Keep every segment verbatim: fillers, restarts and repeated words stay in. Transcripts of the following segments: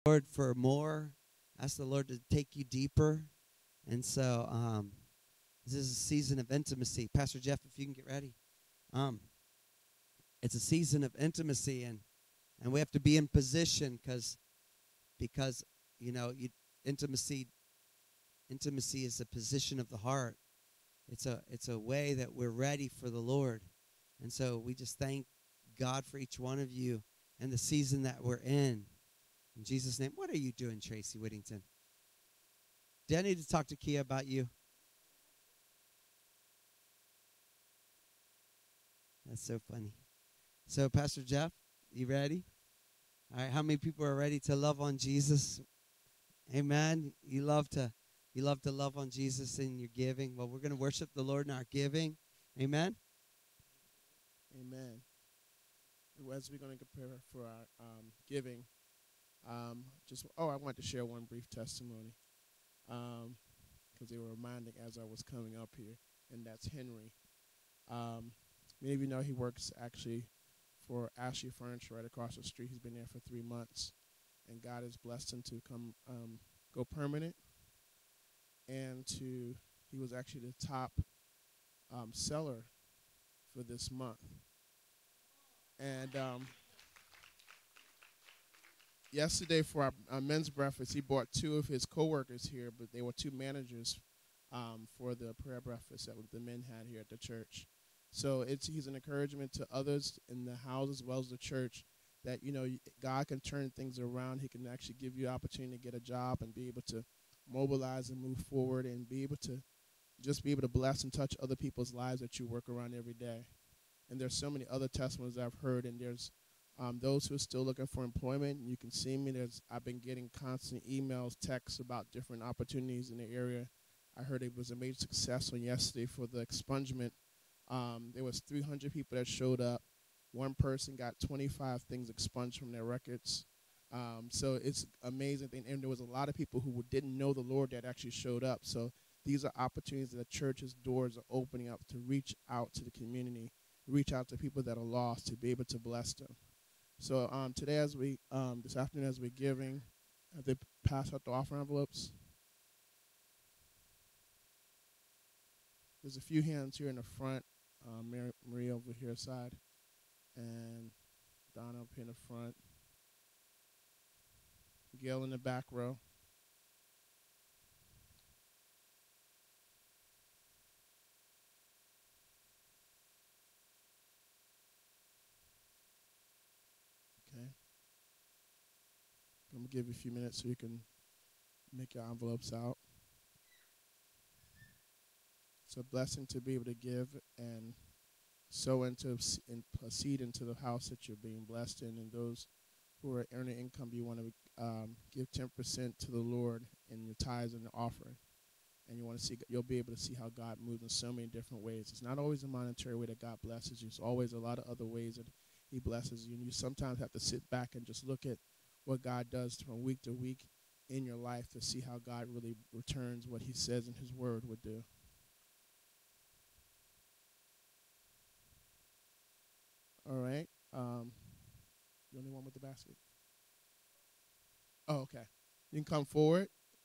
Lord for more. Ask the Lord to take you deeper. And so um, this is a season of intimacy. Pastor Jeff, if you can get ready. Um, it's a season of intimacy, and, and we have to be in position because, because you know, you, intimacy intimacy is a position of the heart. It's a it's a way that we're ready for the Lord. And so we just thank God for each one of you and the season that we're in. In Jesus' name. What are you doing, Tracy Whittington? Do I need to talk to Kia about you? That's so funny. So, Pastor Jeff, you ready? All right, how many people are ready to love on Jesus? Amen. You love to you love to love on Jesus in your giving. Well, we're going to worship the Lord in our giving. Amen. Amen. As we're going to prepare for our um, giving, um, just oh, I wanted to share one brief testimony because um, they were reminding as I was coming up here, and that's Henry. Um, many of you know he works actually for Ashley Furniture right across the street. He's been there for three months, and God has blessed him to come um, go permanent, and to he was actually the top um, seller for this month. And um, yesterday for our, our men's breakfast, he brought two of his coworkers here, but they were two managers um, for the prayer breakfast that the men had here at the church. So it's he's an encouragement to others in the house as well as the church that, you know, God can turn things around. He can actually give you an opportunity to get a job and be able to mobilize and move forward and be able to just be able to bless and touch other people's lives that you work around every day. And there's so many other testimonies I've heard, and there's um, those who are still looking for employment. And you can see me. There's I've been getting constant emails, texts about different opportunities in the area. I heard it was a major success on yesterday for the expungement. Um, there was three hundred people that showed up. One person got twenty-five things expunged from their records. Um, so it's amazing thing. And there was a lot of people who didn't know the Lord that actually showed up. So these are opportunities that the church's doors are opening up to reach out to the community, reach out to people that are lost, to be able to bless them. So um, today, as we um, this afternoon, as we're giving, have they pass out the offering envelopes? There's a few hands here in the front. Um, Mary, Maria over here side, and Donna up here in the front. Gail in the back row. Okay. I'm going to give you a few minutes so you can make your envelopes out. It's a blessing to be able to give and sow into and a seed into the house that you're being blessed in. And those who are earning income, you want to um, give ten percent to the Lord in your tithes and the offering. And you want to see, you'll be able to see how God moves in so many different ways. It's not always a monetary way that God blesses you. It's always a lot of other ways that he blesses you. And you sometimes have to sit back and just look at what God does from week to week in your life to see how God really returns what he says in his word would do. All right. Um, the only one with the basket? Oh, okay. You can come forward.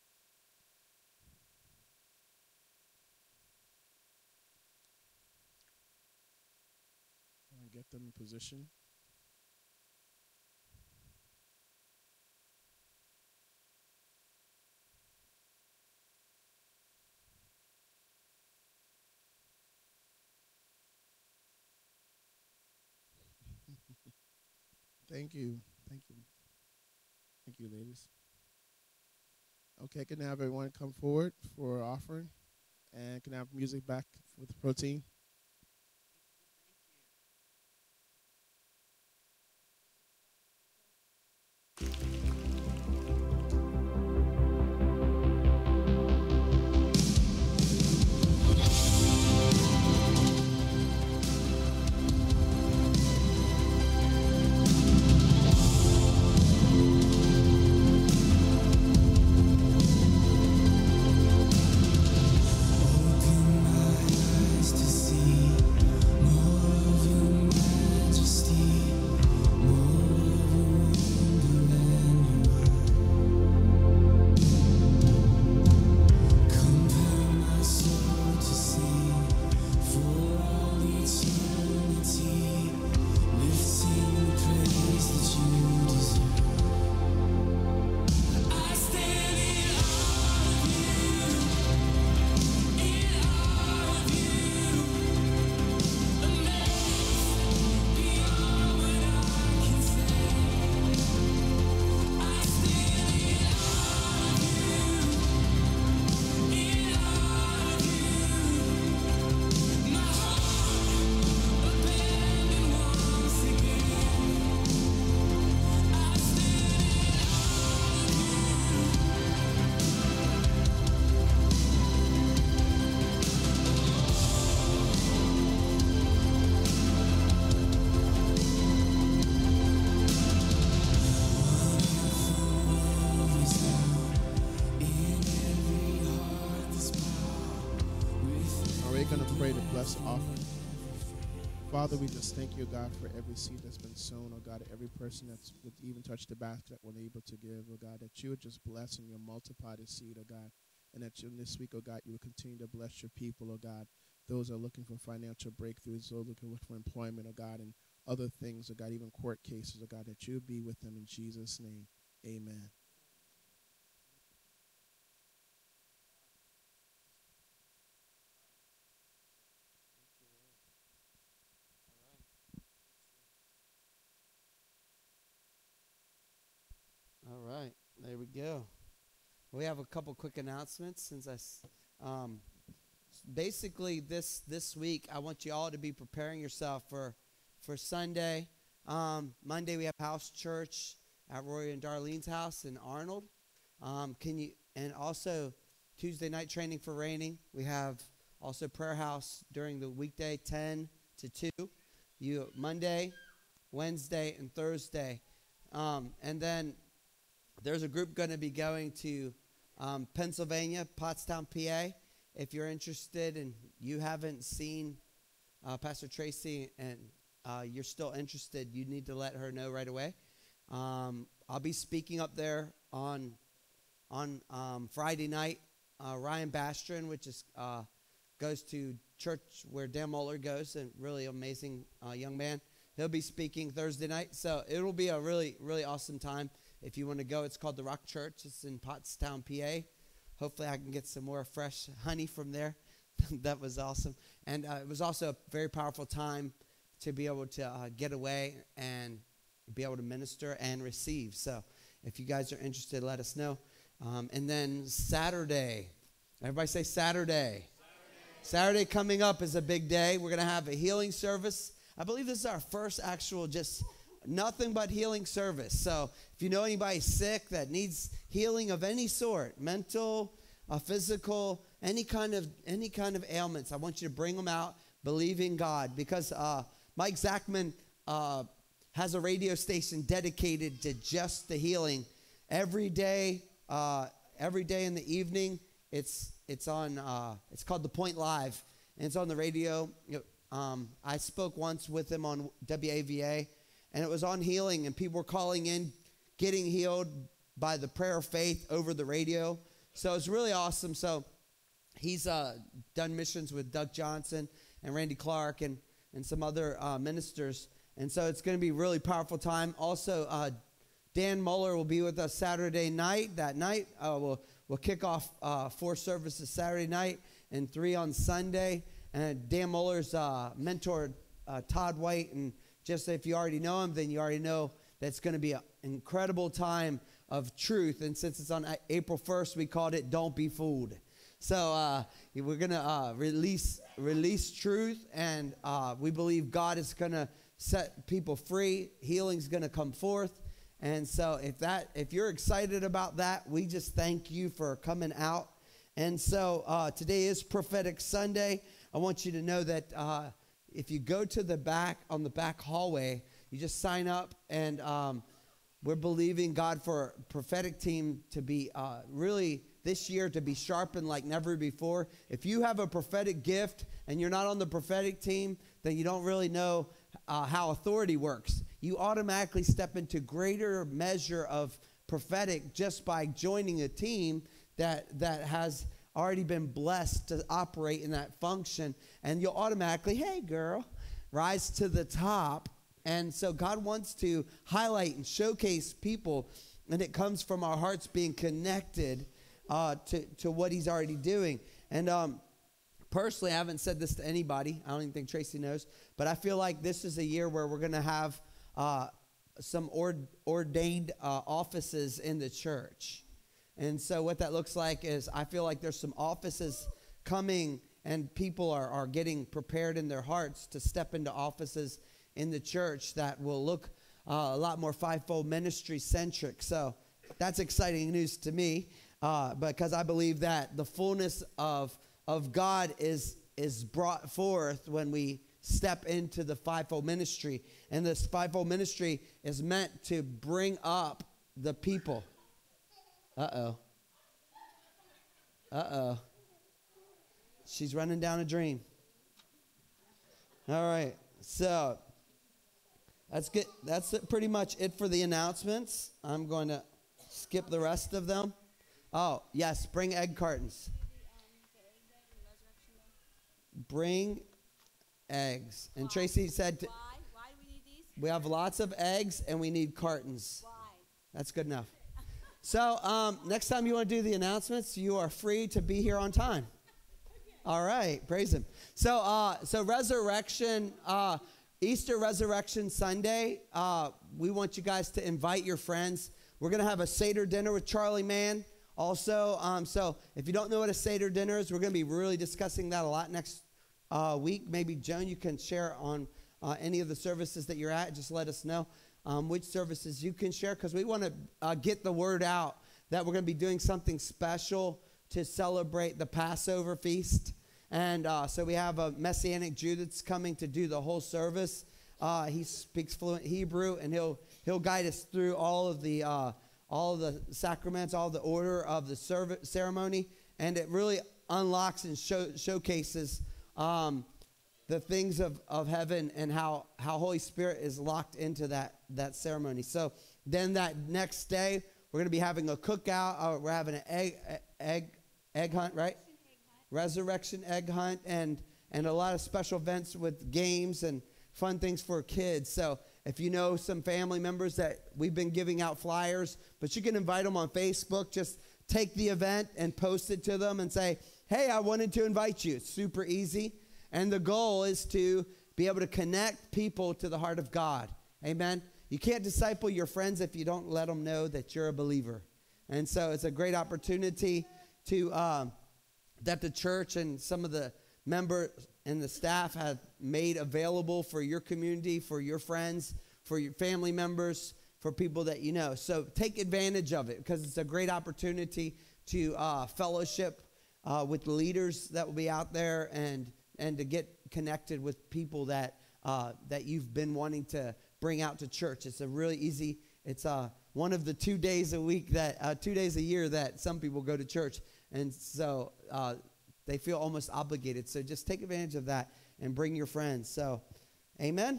And get them in position. Thank you. Thank you. Thank you, ladies. Okay, can I have everyone come forward for offering? And can I have music back with the protein? Open my eyes to see. they're going to pray to bless the offering. Father, we just thank you, God, for every seed that's been sown, oh God, every person that's would even touched the basket that wasn't able to give, oh God, that you would just bless and you multiply the seed, oh God, and that you, in this week, oh God, you will continue to bless your people, oh God. Those are looking for financial breakthroughs, those looking for employment, oh God, and other things, oh God, even court cases, oh God, that you would be with them in Jesus' name. Amen. All right, there we go. We have a couple quick announcements since I, um, basically this this week I want you all to be preparing yourself for for Sunday. Um, Monday we have house church at Roy and Darlene's house in Arnold. Um, can you and also Tuesday night training for Raining. We have also prayer house during the weekday ten to two. You Monday, Wednesday, and Thursday, um, and then there's a group going to be going to um, Pennsylvania, Pottstown, P A. If you're interested and you haven't seen uh, Pastor Tracy and uh, you're still interested, you need to let her know right away. Um, I'll be speaking up there on on um, Friday night. Uh, Ryan Bastron, which is uh, goes to church where Dan Muller goes, a really amazing uh, young man. He'll be speaking Thursday night, so it'll be a really, really awesome time. If you want to go, it's called the Rock Church. It's in Pottstown, P A. Hopefully I can get some more fresh honey from there. That was awesome. And uh, it was also a very powerful time to be able to uh, get away and be able to minister and receive. So if you guys are interested, let us know. Um, and then Saturday, everybody say Saturday. Saturday. Saturday coming up is a big day. We're going to have a healing service. I believe this is our first actual just nothing but healing service. So if you know anybody sick that needs healing of any sort, mental, uh, physical, any kind of any kind of ailments, I want you to bring them out, believing God. Because uh, Mike Zachman uh, has a radio station dedicated to just the healing. Every day, uh, every day in the evening, it's it's on. Uh, it's called The Point Live, and it's on the radio. Um, I spoke once with him on W A V A. And it was on healing, and people were calling in, getting healed by the prayer of faith over the radio. So it's really awesome. So he's uh, done missions with Doug Johnson and Randy Clark and, and some other uh, ministers. And so it's going to be a really powerful time. Also, uh, Dan Muller will be with us Saturday night. That night, uh, we'll, we'll kick off uh, four services Saturday night and three on Sunday. And Dan Muller's uh, mentor, uh, Todd White, and just if you already know him, then you already know that's going to be an incredible time of truth. And since it's on April first, we called it Don't Be Fooled. So uh, we're going to uh, release release truth, and uh, we believe God is going to set people free. Healing's going to come forth. And so if that if you're excited about that, we just thank you for coming out. And so uh, today is Prophetic Sunday. I want you to know that uh, if you go to the back, on the back hallway, you just sign up, and um, we're believing God for a prophetic team to be uh, really, this year, to be sharpened like never before. If you have a prophetic gift and you're not on the prophetic team, then you don't really know uh, how authority works. You automatically step into greater measure of prophetic just by joining a team that that has already been blessed to operate in that function, and you'll automatically, hey girl, rise to the top. And so God wants to highlight and showcase people, and it comes from our hearts being connected uh, to, to what he's already doing. And um, personally, I haven't said this to anybody. I don't even think Tracy knows, but I feel like this is a year where we're going to have uh, some ord- ordained uh, offices in the church. And so what that looks like is I feel like there's some offices coming, and people are, are getting prepared in their hearts to step into offices in the church that will look uh, a lot more fivefold ministry centric. So that's exciting news to me uh, because I believe that the fullness of of God is is brought forth when we step into the fivefold ministry. And this fivefold ministry is meant to bring up the people. Uh-oh. Uh-oh. She's running down a dream. All right. So that's good. That's it, pretty much it for the announcements. I'm going to skip the rest of them. Oh, yes. Bring egg cartons. Bring eggs. And Tracy said to, Why? Why do we need these? we have lots of eggs and we need cartons. Why? That's good enough. So um, next time you want to do the announcements, you are free to be here on time. All right, praise him. So, uh, so resurrection, uh, Easter Resurrection Sunday. Uh, we want you guys to invite your friends. We're gonna have a Seder dinner with Charlie Mann. Also, um, so if you don't know what a Seder dinner is, we're gonna be really discussing that a lot next uh, week. Maybe Joan, you can share on uh, any of the services that you're at. Just let us know um, which services you can share, because we want to uh, get the word out that we're gonna be doing something special to celebrate the Passover feast. And uh, so we have a Messianic Jew that's coming to do the whole service. Uh, he speaks fluent Hebrew, and he'll he'll guide us through all of the uh, all of the sacraments, all the order of the service ceremony, and it really unlocks and show, showcases um, the things of, of heaven and how how Holy Spirit is locked into that that ceremony. So then that next day we're going to be having a cookout. Uh, we're having an egg egg egg hunt, right? Resurrection egg hunt, and and a lot of special events with games and fun things for kids. So if you know some family members that we've been giving out flyers, but you can invite them on Facebook. Just take the event and post it to them and say, hey, I wanted to invite you. It's super easy. And the goal is to be able to connect people to the heart of God. Amen. You can't disciple your friends if you don't let them know that you're a believer. And so it's a great opportunity to um, that the church and some of the members and the staff have made available for your community, for your friends, for your family members, for people that you know. So take advantage of it, because it's a great opportunity to uh, fellowship uh, with leaders that will be out there, and and to get connected with people that uh, that you've been wanting to bring out to church. It's a really easy. It's uh, one of the two days a week that uh, two days a year that some people go to church. And so uh, they feel almost obligated. So just take advantage of that and bring your friends. So, amen?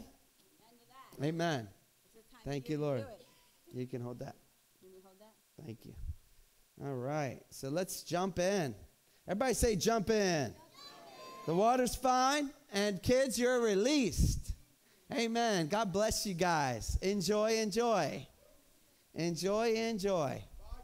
Amen. Thank you, Lord. You can hold that. Can we hold that? Thank you. All right. So let's jump in. Everybody say jump in. The water's fine. And kids, you're released. Amen. God bless you guys. Enjoy, enjoy. Enjoy, enjoy.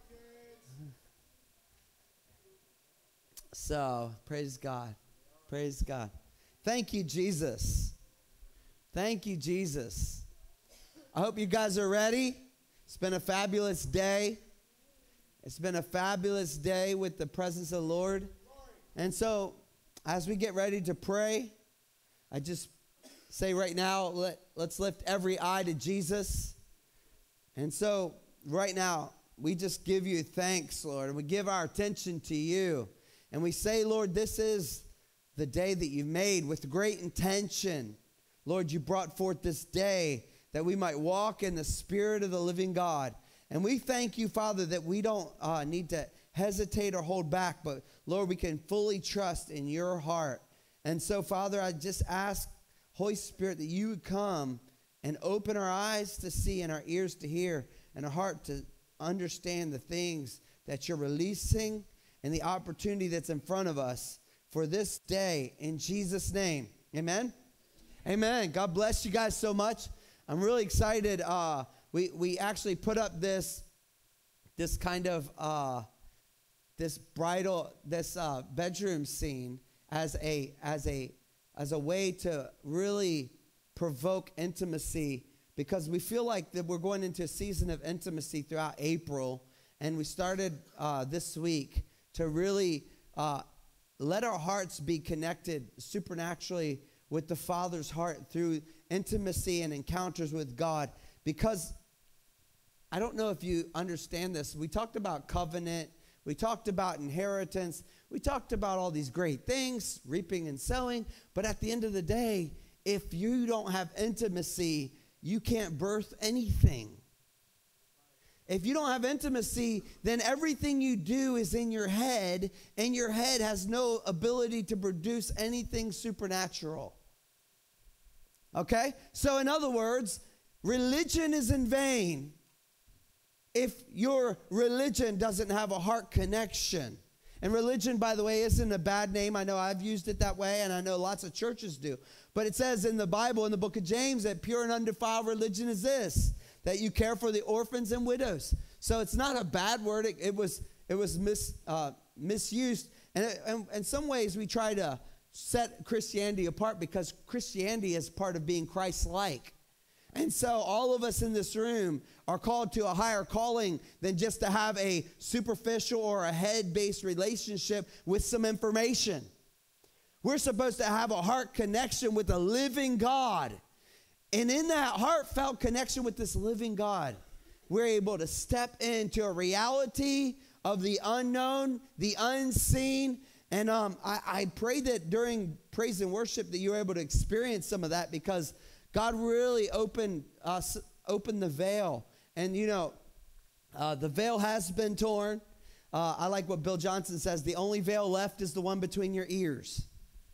So, praise God. Praise God. Thank you, Jesus. Thank you, Jesus. I hope you guys are ready. It's been a fabulous day. It's been a fabulous day with the presence of the Lord. And so, as we get ready to pray, I just say right now, let, let's lift every eye to Jesus. And so, right now, we just give you thanks, Lord, and we give our attention to you. And we say, Lord, this is the day that you've made with great intention. Lord, you brought forth this day that we might walk in the Spirit of the living God. And we thank you, Father, that we don't uh, need to hesitate or hold back, but, Lord, we can fully trust in your heart. And so, Father, I just ask, Holy Spirit, that you would come and open our eyes to see and our ears to hear and our heart to understand the things that you're releasing and the opportunity that's in front of us for this day, in Jesus' name. Amen? Amen. God bless you guys so much. I'm really excited. Uh, we we actually put up this this kind of uh, this bridal this uh, bedroom scene as a as a as a way to really provoke intimacy, because we feel like that we're going into a season of intimacy throughout April, and we started uh, this week to really uh, let our hearts be connected supernaturally with the Father's heart through intimacy and encounters with God. Because I don't know if you understand this. We talked about covenant. We talked about inheritance. We talked about all these great things, reaping and sowing. But at the end of the day, if you don't have intimacy, you can't birth anything. If you don't have intimacy, then everything you do is in your head, and your head has no ability to produce anything supernatural. Okay? So in other words, religion is in vain if your religion doesn't have a heart connection. And religion, by the way, isn't a bad name. I know I've used it that way, and I know lots of churches do. But it says in the Bible, in the book of James, that pure and undefiled religion is this, that you care for the orphans and widows. So it's not a bad word. It, it was it was mis, uh, misused. And, it, and in some ways, we try to set Christianity apart because Christianity is part of being Christ-like. And so all of us in this room are called to a higher calling than just to have a superficial or a head-based relationship with some information. We're supposed to have a heart connection with a living God. And in that heartfelt connection with this living God, we're able to step into a reality of the unknown, the unseen. And um, I, I pray that during praise and worship that you're able to experience some of that, because God really opened us, opened the veil. And, you know, uh, the veil has been torn. Uh, I like what Bill Johnson says, the only veil left is the one between your ears.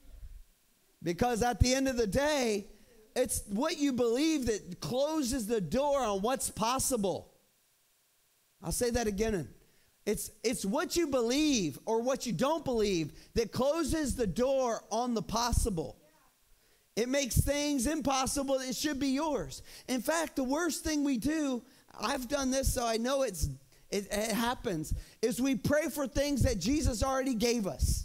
Because at the end of the day, it's what you believe that closes the door on what's possible. I'll say that again. It's, it's what you believe or what you don't believe that closes the door on the possible. It makes things impossible. It should be yours. In fact, the worst thing we do, I've done this so I know it's it, it happens, is we pray for things that Jesus already gave us.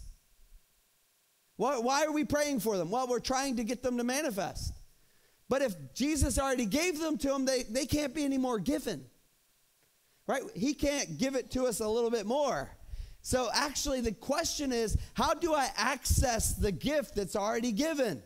Why, why are we praying for them? Well, we're trying to get them to manifest. But if Jesus already gave them to them, they, they can't be any more given. Right? He can't give it to us a little bit more. So actually the question is, how do I access the gift that's already given?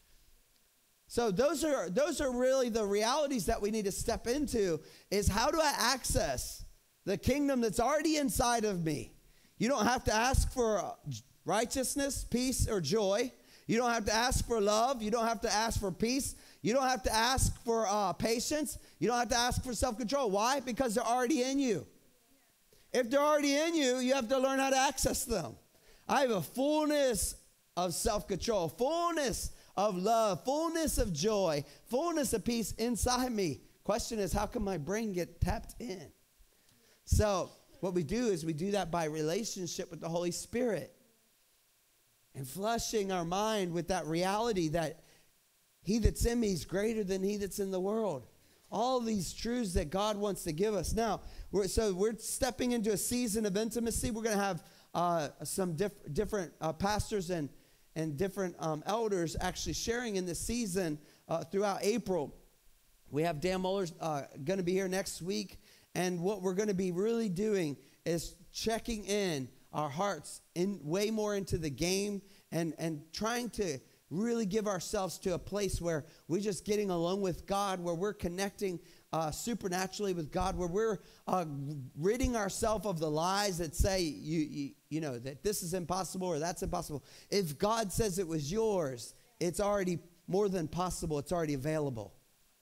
So those are those are really the realities that we need to step into, is how do I access the kingdom that's already inside of me? You don't have to ask for righteousness, peace, or joy. You don't have to ask for love. You don't have to ask for peace. You don't have to ask for uh, patience. You don't have to ask for self-control. Why? Because they're already in you. If they're already in you, you have to learn how to access them. I have a fullness of self-control, fullness of love, fullness of joy, fullness of peace inside me. Question is, how can my brain get tapped in? So what we do is we do that by relationship with the Holy Spirit and flushing our mind with that reality that he that's in me is greater than he that's in the world. All these truths that God wants to give us. Now, we're, so we're stepping into a season of intimacy. We're going to have uh, some diff- different uh, pastors and and different um, elders actually sharing in this season uh, throughout April. We have Dan Muller's uh, going to be here next week, and what we're going to be really doing is checking in our hearts in way more into the game and, and trying to really give ourselves to a place where we're just getting along with God, where we're connecting uh, supernaturally with God, where we're uh, ridding ourselves of the lies that say, you, you, you know, that this is impossible or that's impossible. If God says it was yours, it's already more than possible. It's already available.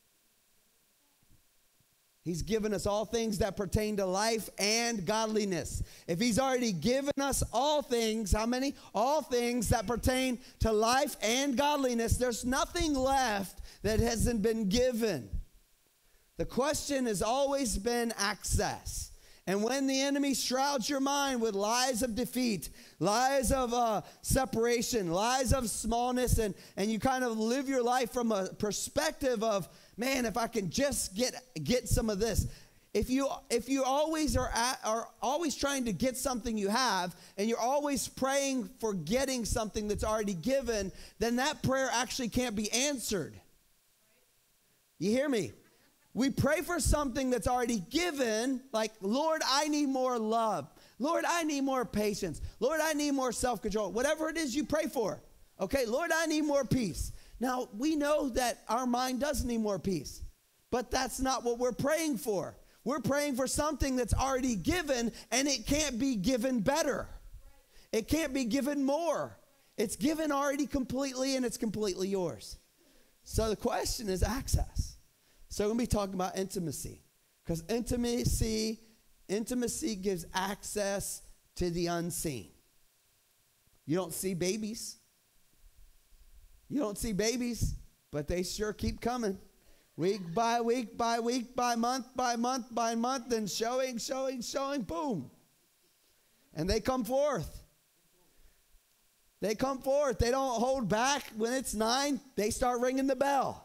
He's given us all things that pertain to life and godliness. If he's already given us all things, how many? All things that pertain to life and godliness, there's nothing left that hasn't been given. The question has always been access. And when the enemy shrouds your mind with lies of defeat, lies of uh, separation, lies of smallness, and, and you kind of live your life from a perspective of, man, if I can just get get some of this. If you if you always are at, are always trying to get something you have, and you're always praying for getting something that's already given, then that prayer actually can't be answered. You hear me? We pray for something that's already given, like, Lord, I need more love. Lord, I need more patience. Lord, I need more self-control. Whatever it is you pray for. Okay, Lord, I need more peace. Now, we know that our mind does need more peace, but that's not what we're praying for. We're praying for something that's already given, and it can't be given better. It can't be given more. It's given already completely, and it's completely yours. So the question is access. So we're going to be talking about intimacy, because intimacy, intimacy gives access to the unseen. You don't see babies. You don't see babies. but they sure keep coming. Week by week by week by month by month by month, and showing, showing, showing, boom. And they come forth. They come forth. They don't hold back. When it's nine, they start ringing the bell.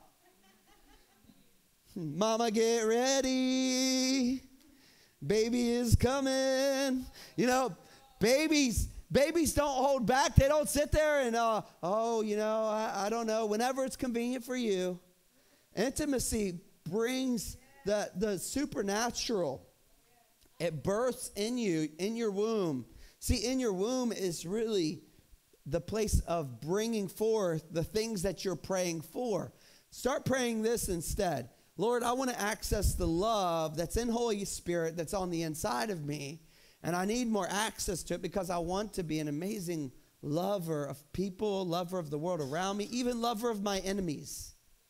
Mama, get ready. Baby is coming. You know, babies, babies don't hold back. They don't sit there and, uh, oh, you know, I, I don't know. Whenever it's convenient for you. Intimacy brings the, the supernatural. It births in you, in your womb. See, in your womb is really the place of bringing forth the things that you're praying for. Start praying this instead. Lord, I want to access the love that's in Holy Spirit that's on the inside of me, and I need more access to it because I want to be an amazing lover of people, lover of the world around me, even lover of my enemies.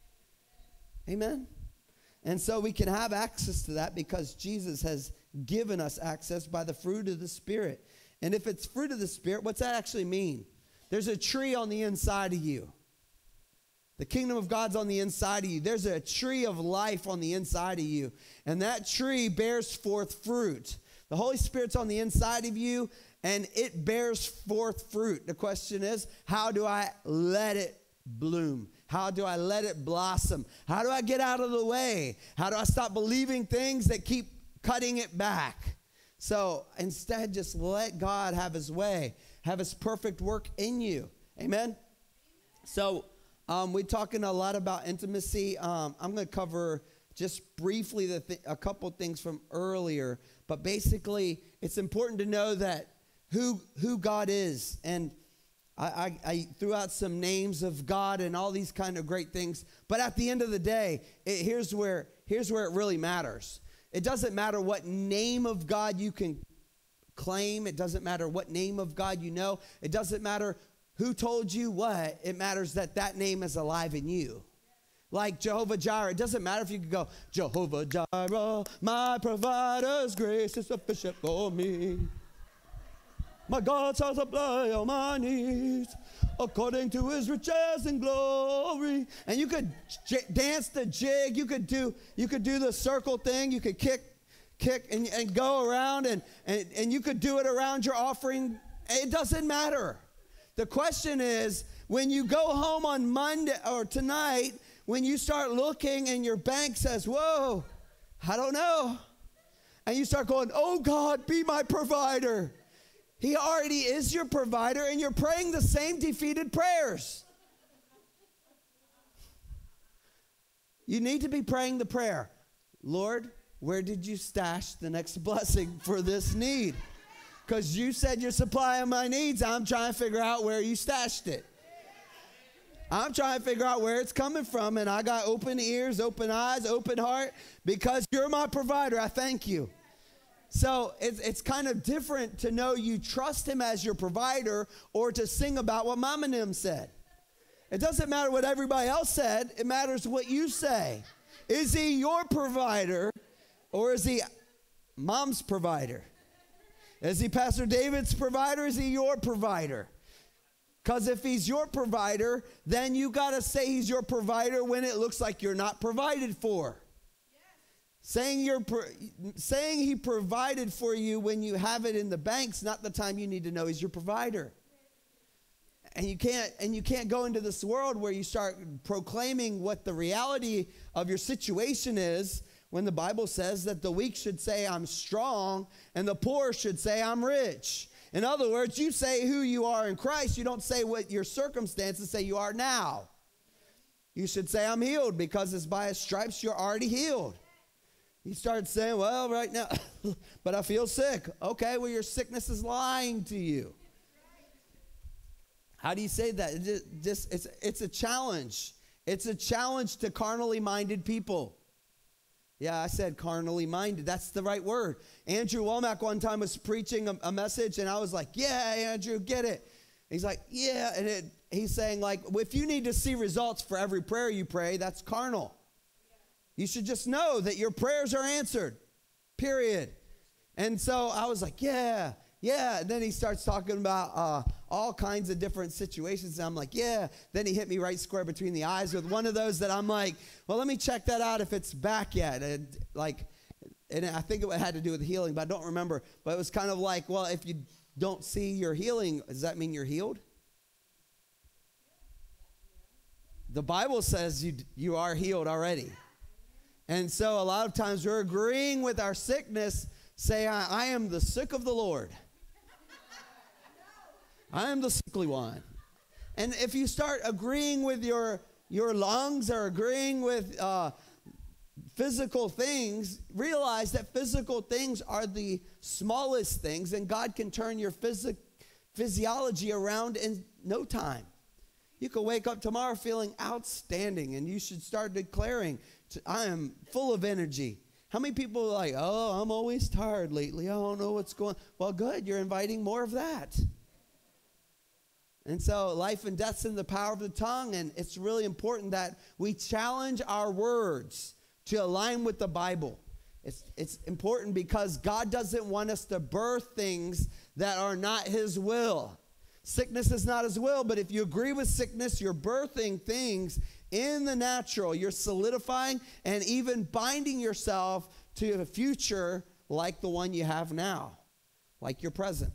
Amen? And so we can have access to that because Jesus has given us access by the fruit of the Spirit. And if it's fruit of the Spirit, what's that actually mean? There's a tree on the inside of you. The kingdom of God's on the inside of you. There's a tree of life on the inside of you. And that tree bears forth fruit. The Holy Spirit's on the inside of you, and it bears forth fruit. The question is, how do I let it bloom? How do I let it blossom? How do I get out of the way? How do I stop believing things that keep cutting it back? So instead, just let God have his way, have his perfect work in you. Amen? So um, we're talking a lot about intimacy. Um, I'm going to cover just briefly the th- a couple things from earlier. But basically, it's important to know that who, who God is. And I, I, I threw out some names of God and all these kind of great things. But at the end of the day, it, here's where here's where it really matters. It doesn't matter what name of God you can claim. It doesn't matter what name of God you know. It doesn't matter who told you what. It matters that that name is alive in you. Like Jehovah Jireh. It doesn't matter if you could go, Jehovah Jireh, my provider's grace is sufficient for me. My God shall supply all my needs according to his riches and glory. And you could j- dance the jig. You could do you could do the circle thing. You could kick, kick, and, and go around, and, and, and you could do it around your offering. It doesn't matter. The question is, when you go home on Monday or tonight, when you start looking and your bank says, whoa, I don't know. And you start going, oh God, be my provider. He already is your provider, and you're praying the same defeated prayers. You need to be praying the prayer, Lord, where did you stash the next blessing for this need? Because you said you're supplying my needs. I'm trying to figure out where you stashed it. I'm trying to figure out where it's coming from, and I got open ears, open eyes, open heart, because you're my provider. I thank you. So it's, it's kind of different to know you trust him as your provider or to sing about what Mama Nim said. It doesn't matter what everybody else said. It matters what you say. Is he your provider, or is he Mom's provider? Is he Pastor David's provider? Is he your provider? Because if he's your provider, then you got to say he's your provider when it looks like you're not provided for. Saying you're pro- saying he provided for you when you have it in the bank's not the time you need to know he's your provider. And you can't and you can't go into this world where you start proclaiming what the reality of your situation is when the Bible says that the weak should say I'm strong and the poor should say I'm rich. In other words, you say who you are in Christ. You don't say what your circumstances say you are now. You should say I'm healed because it's by his stripes you're already healed. You start saying, well, right now, but I feel sick. Okay, well, your sickness is lying to you. How do you say that? It just, just, it's, it's a challenge. It's a challenge to carnally minded people. Yeah, I said carnally minded. That's the right word. Andrew Womack one time was preaching a, a message, and I was like, yeah, Andrew, get it. He's like, yeah, and it, he's saying, like, if you need to see results for every prayer you pray, that's carnal. You should just know that your prayers are answered, period. And so I was like, yeah, Yeah, and then he starts talking about uh, all kinds of different situations. And I'm like, yeah. Then he hit me right square between the eyes with one of those that I'm like, well, let me check that out if it's back yet. And like, and I think it had to do with healing, but I don't remember. But it was kind of like, well, if you don't see your healing, does that mean you're healed? The Bible says you you are healed already. And so a lot of times we're agreeing with our sickness, say, I, I am the sick of the Lord. I am the sickly one. And if you start agreeing with your, your lungs or agreeing with uh, physical things, realize that physical things are the smallest things, and God can turn your physi- physiology around in no time. You could wake up tomorrow feeling outstanding, and you should start declaring, I am full of energy. How many people are like, oh, I'm always tired lately. I don't know what's going on. Well, good. You're inviting more of that. And so life and death's in the power of the tongue, and it's really important that we challenge our words to align with the Bible. It's, it's important because God doesn't want us to birth things that are not his will. Sickness is not his will, but if you agree with sickness, you're birthing things in the natural. You're solidifying and even binding yourself to a future like the one you have now, like your present.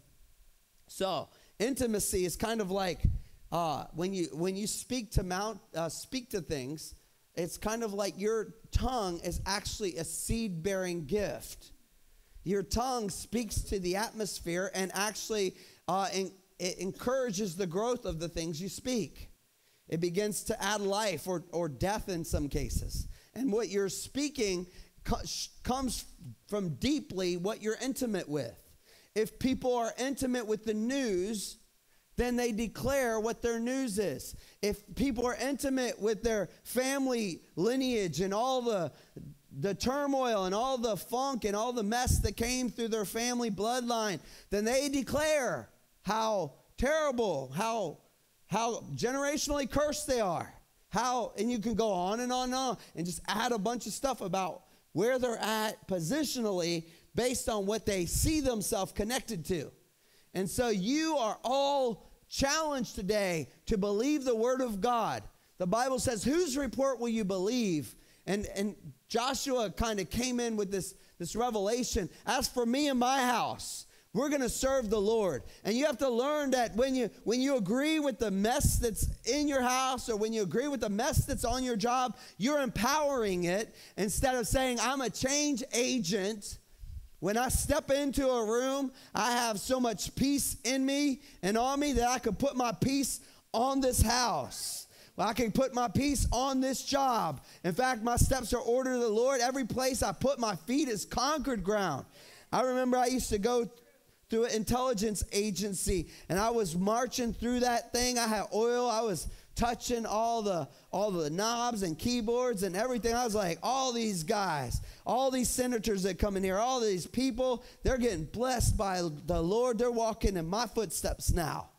So intimacy is kind of like uh, when you when you speak to mount uh, speak to things. It's kind of like your tongue is actually a seed-bearing gift. Your tongue speaks to the atmosphere and actually uh, in, it encourages the growth of the things you speak. It begins to add life or, or death in some cases. And what you're speaking co- comes from deeply what you're intimate with. If people are intimate with the news, then they declare what their news is. If people are intimate with their family lineage and all the, the turmoil and all the funk and all the mess that came through their family bloodline, then they declare how terrible, how, how generationally cursed they are. How, and you can go on and on and on and just add a bunch of stuff about where they're at positionally based on what they see themselves connected to. And so you are all challenged today to believe the word of God. The Bible says, whose report will you believe? And, and Joshua kind of came in with this, this revelation. As for me and my house, we're going to serve the Lord. And you have to learn that when you when you agree with the mess that's in your house or when you agree with the mess that's on your job, you're empowering it instead of saying, I'm a change agent. When I step into a room, I have so much peace in me and on me that I can put my peace on this house. Well, I can put my peace on this job. In fact, my steps are ordered of the Lord. Every place I put my feet is conquered ground. I remember I used to go through an intelligence agency, and I was marching through that thing. I had oil. I was touching all the all the knobs and keyboards and everything. I was like, all these guys, all these senators that come in here, all these people, they're getting blessed by the Lord. They're walking in my footsteps now.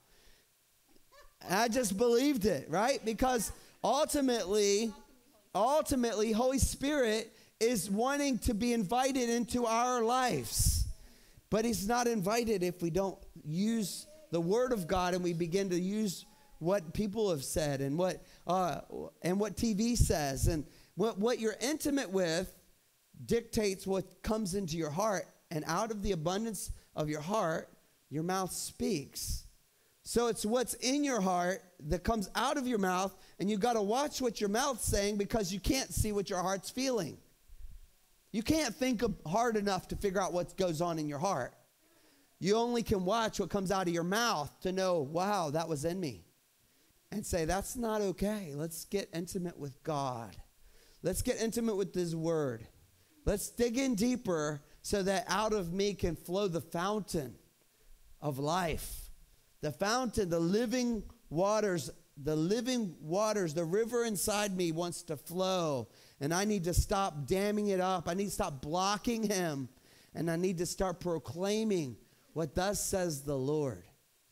And I just believed it, right? Because ultimately, ultimately, Holy Spirit is wanting to be invited into our lives. But he's not invited if we don't use the word of God and we begin to use what people have said and what uh, and what T V says. And what, what you're intimate with dictates what comes into your heart. And out of the abundance of your heart, your mouth speaks. So it's what's in your heart that comes out of your mouth. And you've got to watch what your mouth's saying because you can't see what your heart's feeling. You can't think hard enough to figure out what goes on in your heart. You only can watch what comes out of your mouth to know, wow, that was in me. And say, that's not okay. Let's get intimate with God. Let's get intimate with his word. Let's dig in deeper so that out of me can flow the fountain of life. The fountain, the living waters, the living waters, the river inside me wants to flow. And I need to stop damming it up. I need to stop blocking him. And I need to start proclaiming what thus says the Lord.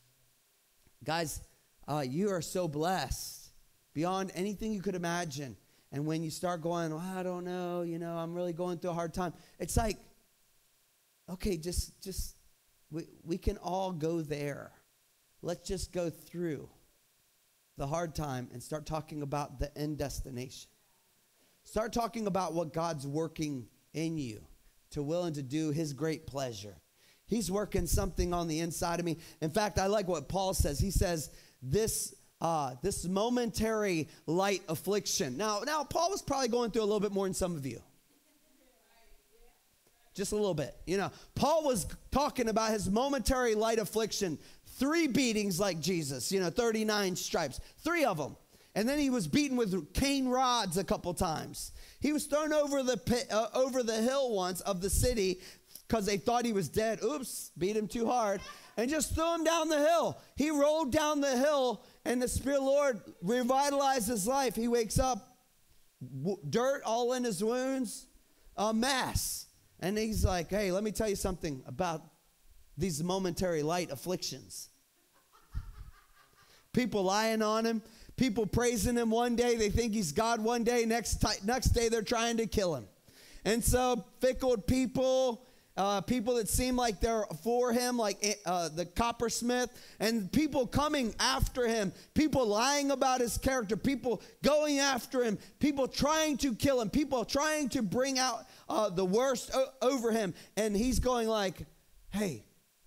Guys, uh, you are so blessed beyond anything you could imagine. And when you start going, well, I don't know, you know, I'm really going through a hard time. It's like, okay, just, just we, we can all go there. Let's just go through the hard time and start talking about the end destination. Start talking about what God's working in you to will and to do his great pleasure. He's working something on the inside of me. In fact, I like what Paul says. He says, this uh, this momentary light affliction. Now, now, Paul was probably going through a little bit more than some of you. Just a little bit. You know, Paul was talking about his momentary light affliction. Three beatings like Jesus, you know, thirty-nine stripes. Three of them. And then he was beaten with cane rods a couple times. He was thrown over the pit, uh, over the hill once of the city because they thought he was dead. Oops, beat him too hard. And just threw him down the hill. He rolled down the hill, and the Spirit of the Lord revitalized his life. He wakes up, w- dirt all in his wounds, a mess. And he's like, hey, let me tell you something about these momentary light afflictions. People lying on him. People praising him one day. They think he's God one day. Next, t- next day, they're trying to kill him. And so fickle people, uh, people that seem like they're for him, like uh, the coppersmith, and people coming after him, people lying about his character, people going after him, people trying to kill him, people trying to bring out uh, the worst o- over him. And he's going like, hey,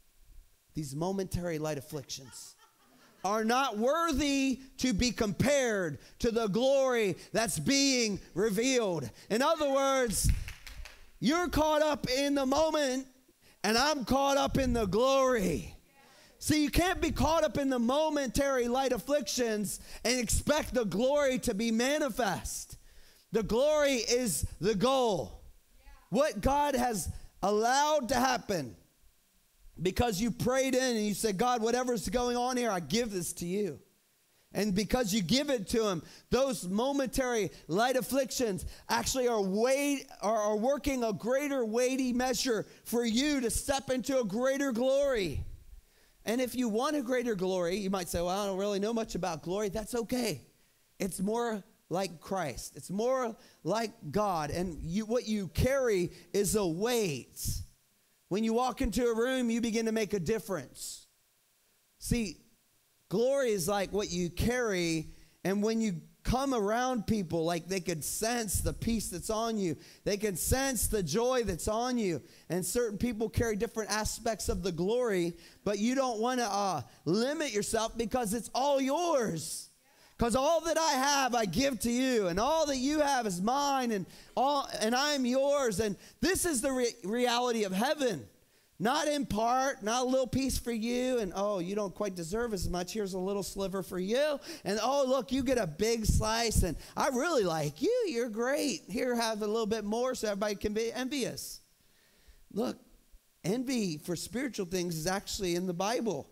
these momentary light afflictions are not worthy to be compared to the glory that's being revealed. In other words, you're caught up in the moment, and I'm caught up in the glory. See, you can't be caught up in the momentary light afflictions and expect the glory to be manifest. The glory is the goal. What God has allowed to happen, because you prayed in and you said, God, whatever's going on here, I give this to you. And because you give it to him, those momentary light afflictions actually are, weight, are, are working a greater weighty measure for you to step into a greater glory. And if you want a greater glory, you might say, well, I don't really know much about glory. That's okay. It's more like Christ. It's more like God. And you, what you carry is a weight. When you walk into a room, you begin to make a difference. See, glory is like what you carry, and when you come around people, like they could sense the peace that's on you. They can sense the joy that's on you. And certain people carry different aspects of the glory, but you don't want to uh, limit yourself because it's all yours. Because all that I have, I give to you, and all that you have is mine, and all, and I'm yours. And this is the re- reality of heaven. Not in part, not a little piece for you, and oh, you don't quite deserve as much. Here's a little sliver for you. And oh, look, you get a big slice, and I really like you. You're great. Here, have a little bit more so everybody can be envious. Look, envy for spiritual things is actually in the Bible.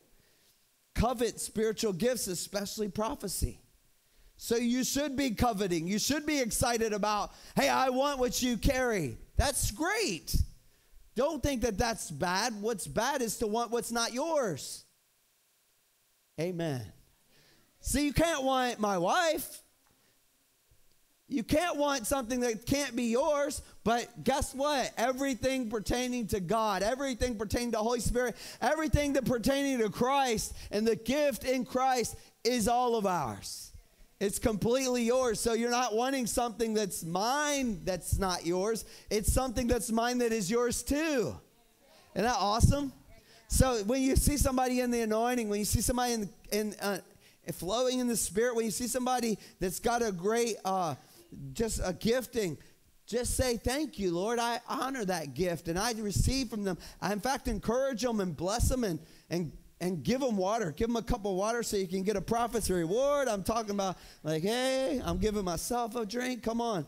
Covet spiritual gifts, especially prophecy. So you should be coveting. You should be excited about, hey, I want what you carry. That's great. Don't think that that's bad. What's bad is to want what's not yours. Amen. See, you can't want my wife. You can't want something that can't be yours. But guess what? Everything pertaining to God, everything pertaining to the Holy Spirit, everything that pertaining to Christ and the gift in Christ is all of ours. It's completely yours. So you're not wanting something that's mine that's not yours. It's something that's mine that is yours too. Isn't that awesome? So when you see somebody in the anointing, when you see somebody in, in uh, flowing in the Spirit, when you see somebody that's got a great, uh, just a gifting, just say, thank you, Lord. I honor that gift, and I receive from them. I, in fact, encourage them and bless them and, and And give them water. Give them a cup of water so you can get a prophet's reward. I'm talking about like, hey, I'm giving myself a drink. Come on.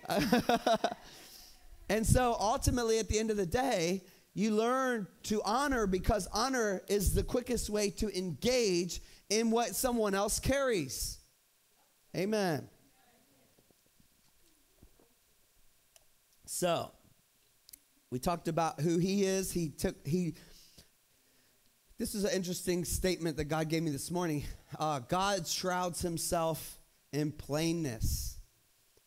And so ultimately at the end of the day, you learn to honor, because honor is the quickest way to engage in what someone else carries. Amen. So we talked about who he is. He took, he, This is an interesting statement that God gave me this morning. Uh, God shrouds himself in plainness.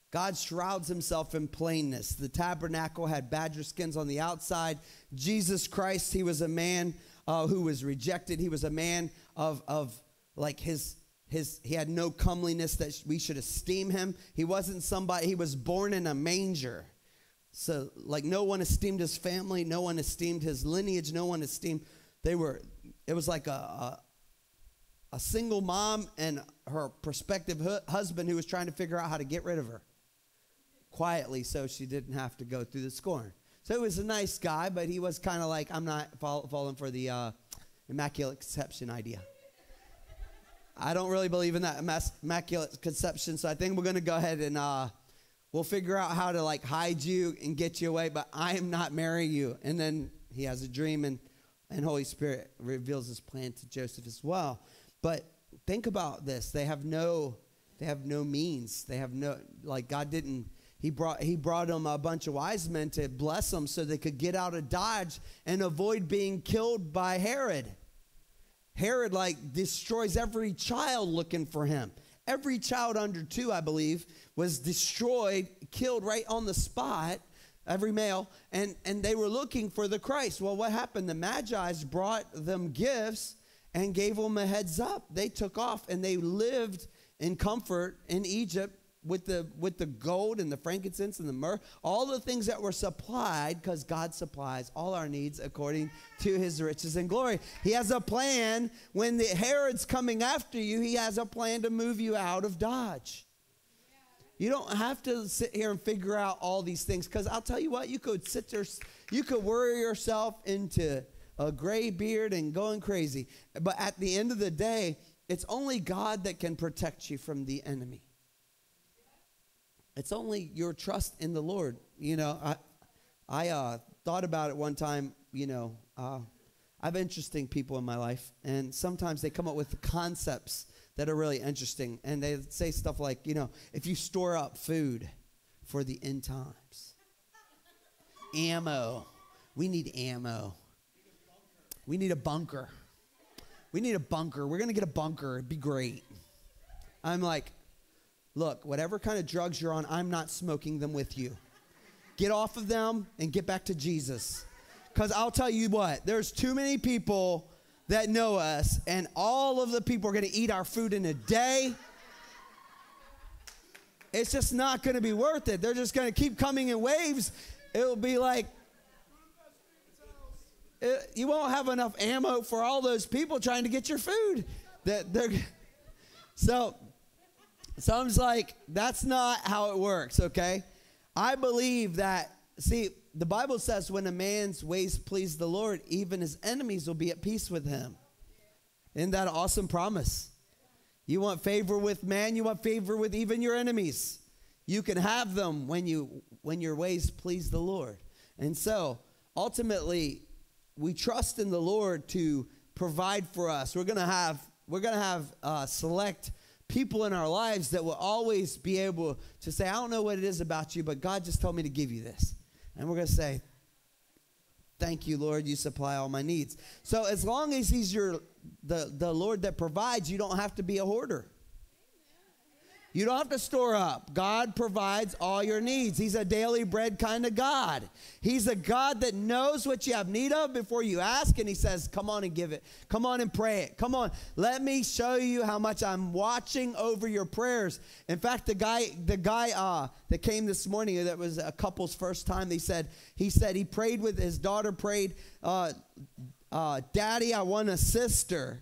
God shrouds himself in plainness. The tabernacle had badger skins on the outside. Jesus Christ, he was a man uh, who was rejected. He was a man of, of like his, his, he had no comeliness that we should esteem him. He wasn't somebody, he was born in a manger. So like no one esteemed his family. No one esteemed his lineage. No one esteemed, they were, it was like a, a, a single mom and her prospective hu- husband who was trying to figure out how to get rid of her quietly so she didn't have to go through the scorn. So he was a nice guy, but he was kind of like, I'm not fall, falling for the uh, immaculate conception idea. I don't really believe in that immaculate conception, so I think we're going to go ahead and uh, we'll figure out how to like hide you and get you away, but I am not marrying you. And then he has a dream, and, and Holy Spirit reveals his plan to Joseph as well. But think about this. They have no, they have no means. They have no, like God didn't, He brought he brought them a bunch of wise men to bless them so they could get out of Dodge and avoid being killed by Herod. Herod, like, destroys every child looking for him. Every child under two, I believe, was destroyed, killed right on the spot, every male, and, and they were looking for the Christ. Well, what happened? The Magi's brought them gifts and gave them a heads up. They took off, and they lived in comfort in Egypt with the with the gold and the frankincense and the myrrh, all the things that were supplied, because God supplies all our needs according to his riches and glory. He has a plan. When the Herod's coming after you, he has a plan to move you out of Dodge. You don't have to sit here and figure out all these things, because I'll tell you what, you could sit there, you could worry yourself into a gray beard and going crazy. But at the end of the day, it's only God that can protect you from the enemy. It's only your trust in the Lord. You know, I I uh, thought about it one time. You know, uh, I have interesting people in my life, and sometimes they come up with concepts that are really interesting. And they say stuff like, you know, if you store up food for the end times, ammo, we need ammo. We need a bunker. We need a bunker. We're going to get a bunker. It'd be great. I'm like, look, whatever kind of drugs you're on, I'm not smoking them with you. Get off of them and get back to Jesus. Because I'll tell you what, there's too many people that know us, and all of the people are going to eat our food in a day. It's just not going to be worth it. They're just going to keep coming in waves. It'll be like, it, you won't have enough ammo for all those people trying to get your food. That they're so... Some's like, that's not how it works, okay? I believe that, see, the Bible says when a man's ways please the Lord, even his enemies will be at peace with him. Isn't that an awesome promise? You want favor with man, you want favor with even your enemies. You can have them when you when your ways please the Lord. And so, ultimately, we trust in the Lord to provide for us. We're going to have we're going to have uh, select people in our lives that will always be able to say, I don't know what it is about you, but God just told me to give you this. And we're going to say, thank you, Lord, you supply all my needs. So as long as he's your the, the Lord that provides, you don't have to be a hoarder. You don't have to store up. God provides all your needs. He's a daily bread kind of God. He's a God that knows what you have need of before you ask, and he says, come on and give it. Come on and pray it. Come on, let me show you how much I'm watching over your prayers. In fact, the guy the guy uh, that came this morning, that was a couple's first time, they said, he said he prayed with, his daughter prayed, uh, uh, Daddy, I want a sister.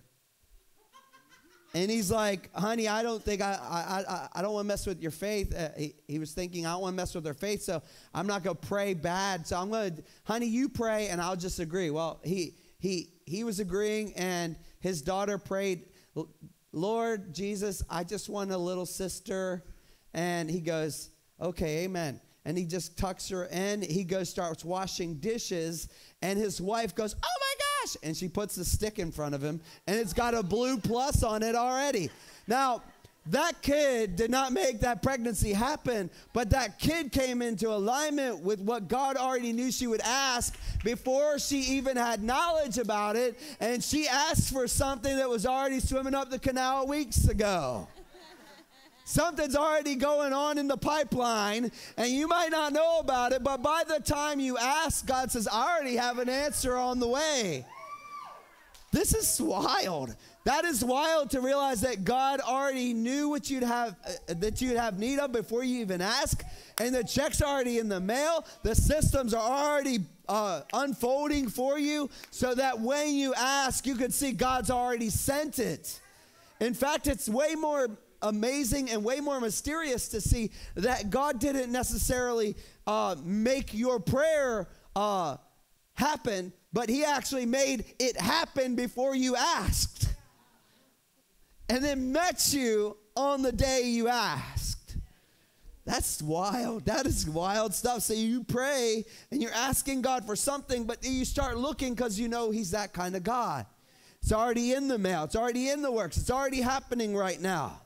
And he's like, honey, I don't think I I I, I don't want to mess with your faith. Uh, he, he was thinking, I don't want to mess with their faith, so I'm not going to pray bad. So I'm going to, honey, you pray, and I'll just agree. Well, he he he was agreeing, and his daughter prayed, Lord Jesus, I just want a little sister. And he goes, okay, amen. And he just tucks her in. He goes, starts washing dishes, and his wife goes, oh my gosh, and she puts the stick in front of him, and it's got a blue plus on it already. Now, that kid did not make that pregnancy happen, but that kid came into alignment with what God already knew she would ask before she even had knowledge about it, and she asked for something that was already swimming up the canal weeks ago. Something's already going on in the pipeline, and you might not know about it, but by the time you ask, God says, I already have an answer on the way. This is wild. That is wild to realize that God already knew what you'd have, uh, that you'd have need of before you even ask, and the check's already in the mail. The systems are already uh, unfolding for you, so that when you ask, you can see God's already sent it. In fact, it's way more amazing and way more mysterious to see that God didn't necessarily uh, make your prayer uh, happen, but he actually made it happen before you asked, and then met you on the day you asked. That's wild. That is wild stuff. So you pray and you're asking God for something, but you start looking because you know he's that kind of God. It's already in the mail. It's already in the works. It's already happening right now.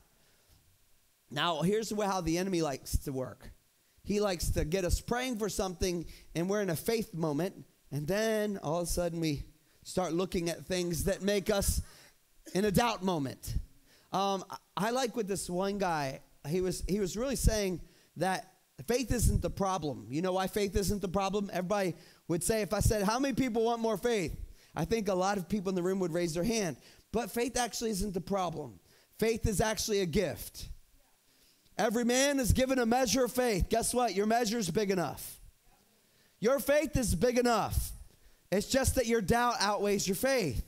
Now, here's how the enemy likes to work. He likes to get us praying for something, and we're in a faith moment, and then all of a sudden we start looking at things that make us in a doubt moment. Um, I like what this one guy, he was, he was really saying that faith isn't the problem. You know why faith isn't the problem? Everybody would say, if I said, how many people want more faith? I think a lot of people in the room would raise their hand. But faith actually isn't the problem. Faith is actually a gift. Every man is given a measure of faith. Guess what? Your measure is big enough. Your faith is big enough. It's just that your doubt outweighs your faith.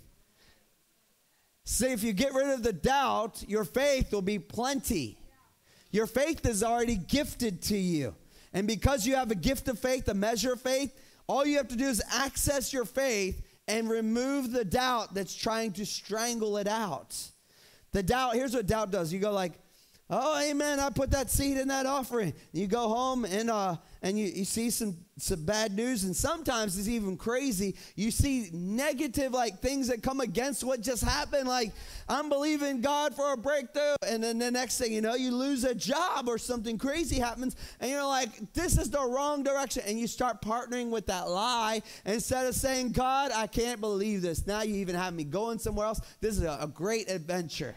See, if you get rid of the doubt, your faith will be plenty. Your faith is already gifted to you. And because you have a gift of faith, a measure of faith, all you have to do is access your faith and remove the doubt that's trying to strangle it out. The doubt, here's what doubt does. You go like, oh, amen, I put that seed in that offering. You go home and uh, and you, you see some, some bad news, and sometimes it's even crazy. You see negative, like, things that come against what just happened, like, I'm believing God for a breakthrough, and then the next thing you know, you lose a job or something crazy happens, and you're like, this is the wrong direction, and you start partnering with that lie instead of saying, God, I can't believe this. Now you even have me going somewhere else. This is a, a great adventure.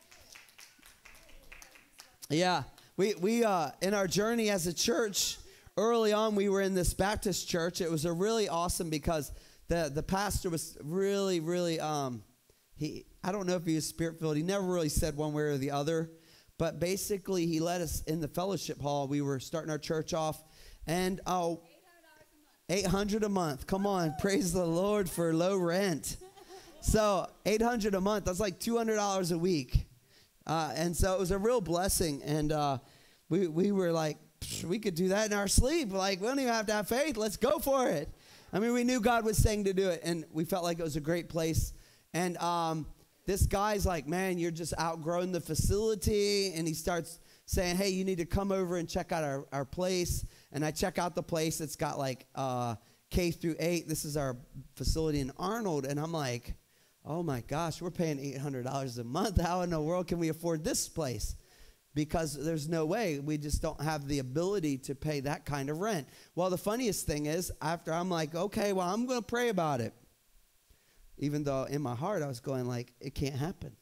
Yeah, we, we uh, in our journey as a church, early on we were in this Baptist church. It was a really awesome because the, the pastor was really, really, um, he I don't know if he was spirit-filled. He never really said one way or the other. But basically he led us in the fellowship hall. We were starting our church off. And uh, eight hundred dollars a month. Come on, praise the Lord for low rent. So eight hundred dollars a month, that's like two hundred dollars a week. Uh, and so it was a real blessing, and uh, we we were like, we could do that in our sleep. Like, we don't even have to have faith. Let's go for it. I mean, we knew God was saying to do it, and we felt like it was a great place. And um, this guy's like, man, you're just outgrowing the facility, and he starts saying, hey, you need to come over and check out our, our place. And I check out the place. It's got like uh, K through eight. This is our facility in Arnold, and I'm like, oh my gosh, we're paying eight hundred dollars a month. How in the world can we afford this place? Because there's no way. We just don't have the ability to pay that kind of rent. Well, the funniest thing is, after I'm like, okay, well, I'm going to pray about it. Even though in my heart I was going like, it can't happen.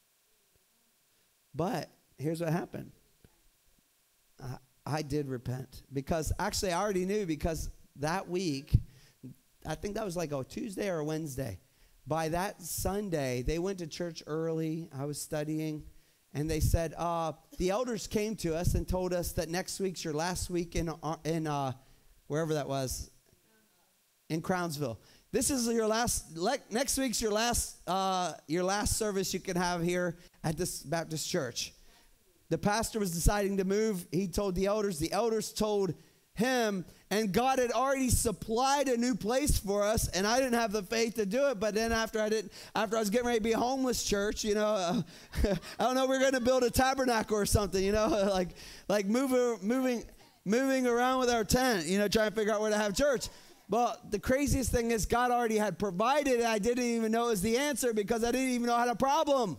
But here's what happened. I, I did repent. Because actually I already knew, because that week, I think that was like a Tuesday or a Wednesday. By that Sunday, they went to church early. I was studying, and they said, uh, the elders came to us and told us that next week's your last week in, uh, in uh, wherever that was, in Crownsville. This is your last, le- next week's your last, uh, your last service you can have here at this Baptist church. The pastor was deciding to move. He told the elders. The elders told him, and God had already supplied a new place for us, and I didn't have the faith to do it. But then after I didn't, after I was getting ready to be a homeless church, you know, uh, I don't know, we're going to build a tabernacle or something, you know, like like moving moving moving around with our tent, you know, trying to figure out where to have church. Well, the craziest thing is God already had provided it. I didn't even know it was the answer because I didn't even know I had a problem.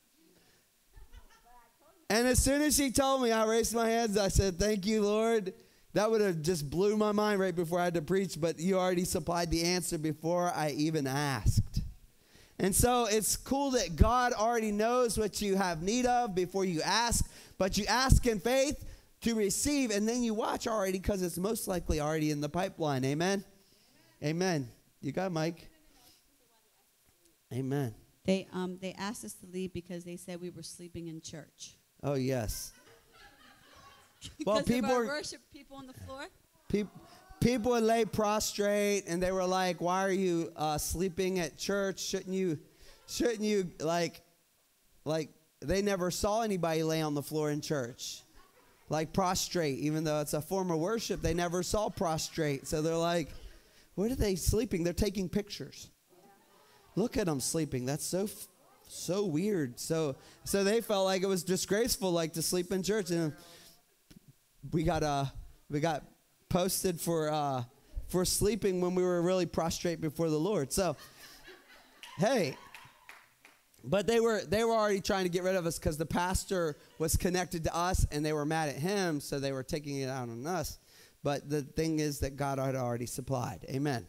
And as soon as he told me, I raised my hands. I said, thank you, Lord. That would have just blew my mind right before I had to preach, but you already supplied the answer before I even asked. And so it's cool that God already knows what you have need of before you ask, but you ask in faith to receive, and then you watch already because it's most likely already in the pipeline. Amen? Amen. You got it, Mike? Amen. They um they asked us to leave because they said we were sleeping in church. Oh, yes. Because Well, of people our are- worship people on the floor. People, people would lay prostrate, and they were like, "Why are you uh, sleeping at church? Shouldn't you, shouldn't you like, like they never saw anybody lay on the floor in church, like prostrate. Even though it's a form of worship, they never saw prostrate. So they're like, what are they sleeping? They're taking pictures. Look at them sleeping. That's so, f- so weird. So, so they felt like it was disgraceful, like to sleep in church, and we got uh, we got." posted for uh, for sleeping when we were really prostrate before the Lord. So, hey, but they were they were already trying to get rid of us because the pastor was connected to us, and they were mad at him, so they were taking it out on us. But the thing is that God had already supplied. Amen.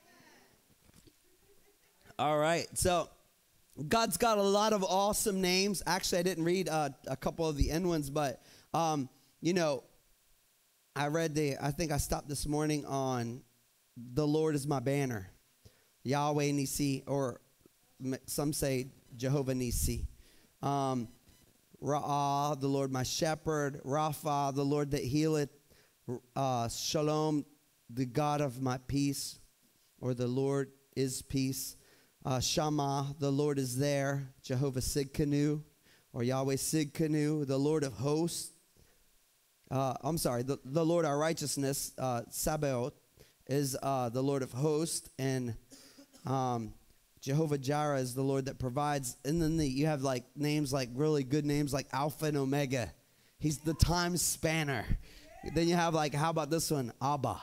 All right, so God's got a lot of awesome names. Actually, I didn't read uh, a couple of the end ones, but um, you know. I read the, I think I stopped this morning on the Lord is my banner. Yahweh Nisi, or some say Jehovah Nisi. Um, Ra'ah, the Lord my shepherd. Rapha, the Lord that healeth. Uh, Shalom, the God of my peace, or the Lord is peace. Uh, Shammah, the Lord is there. Jehovah Sidkenu, or Yahweh Sidkenu, the Lord of hosts. Uh, I'm sorry, the, the Lord our righteousness, uh, Sabaoth, is uh, the Lord of hosts, and um, Jehovah Jireh is the Lord that provides. And then the, you have like names, like really good names, like Alpha and Omega. He's the time spanner. Then you have like, how about this one, Abba?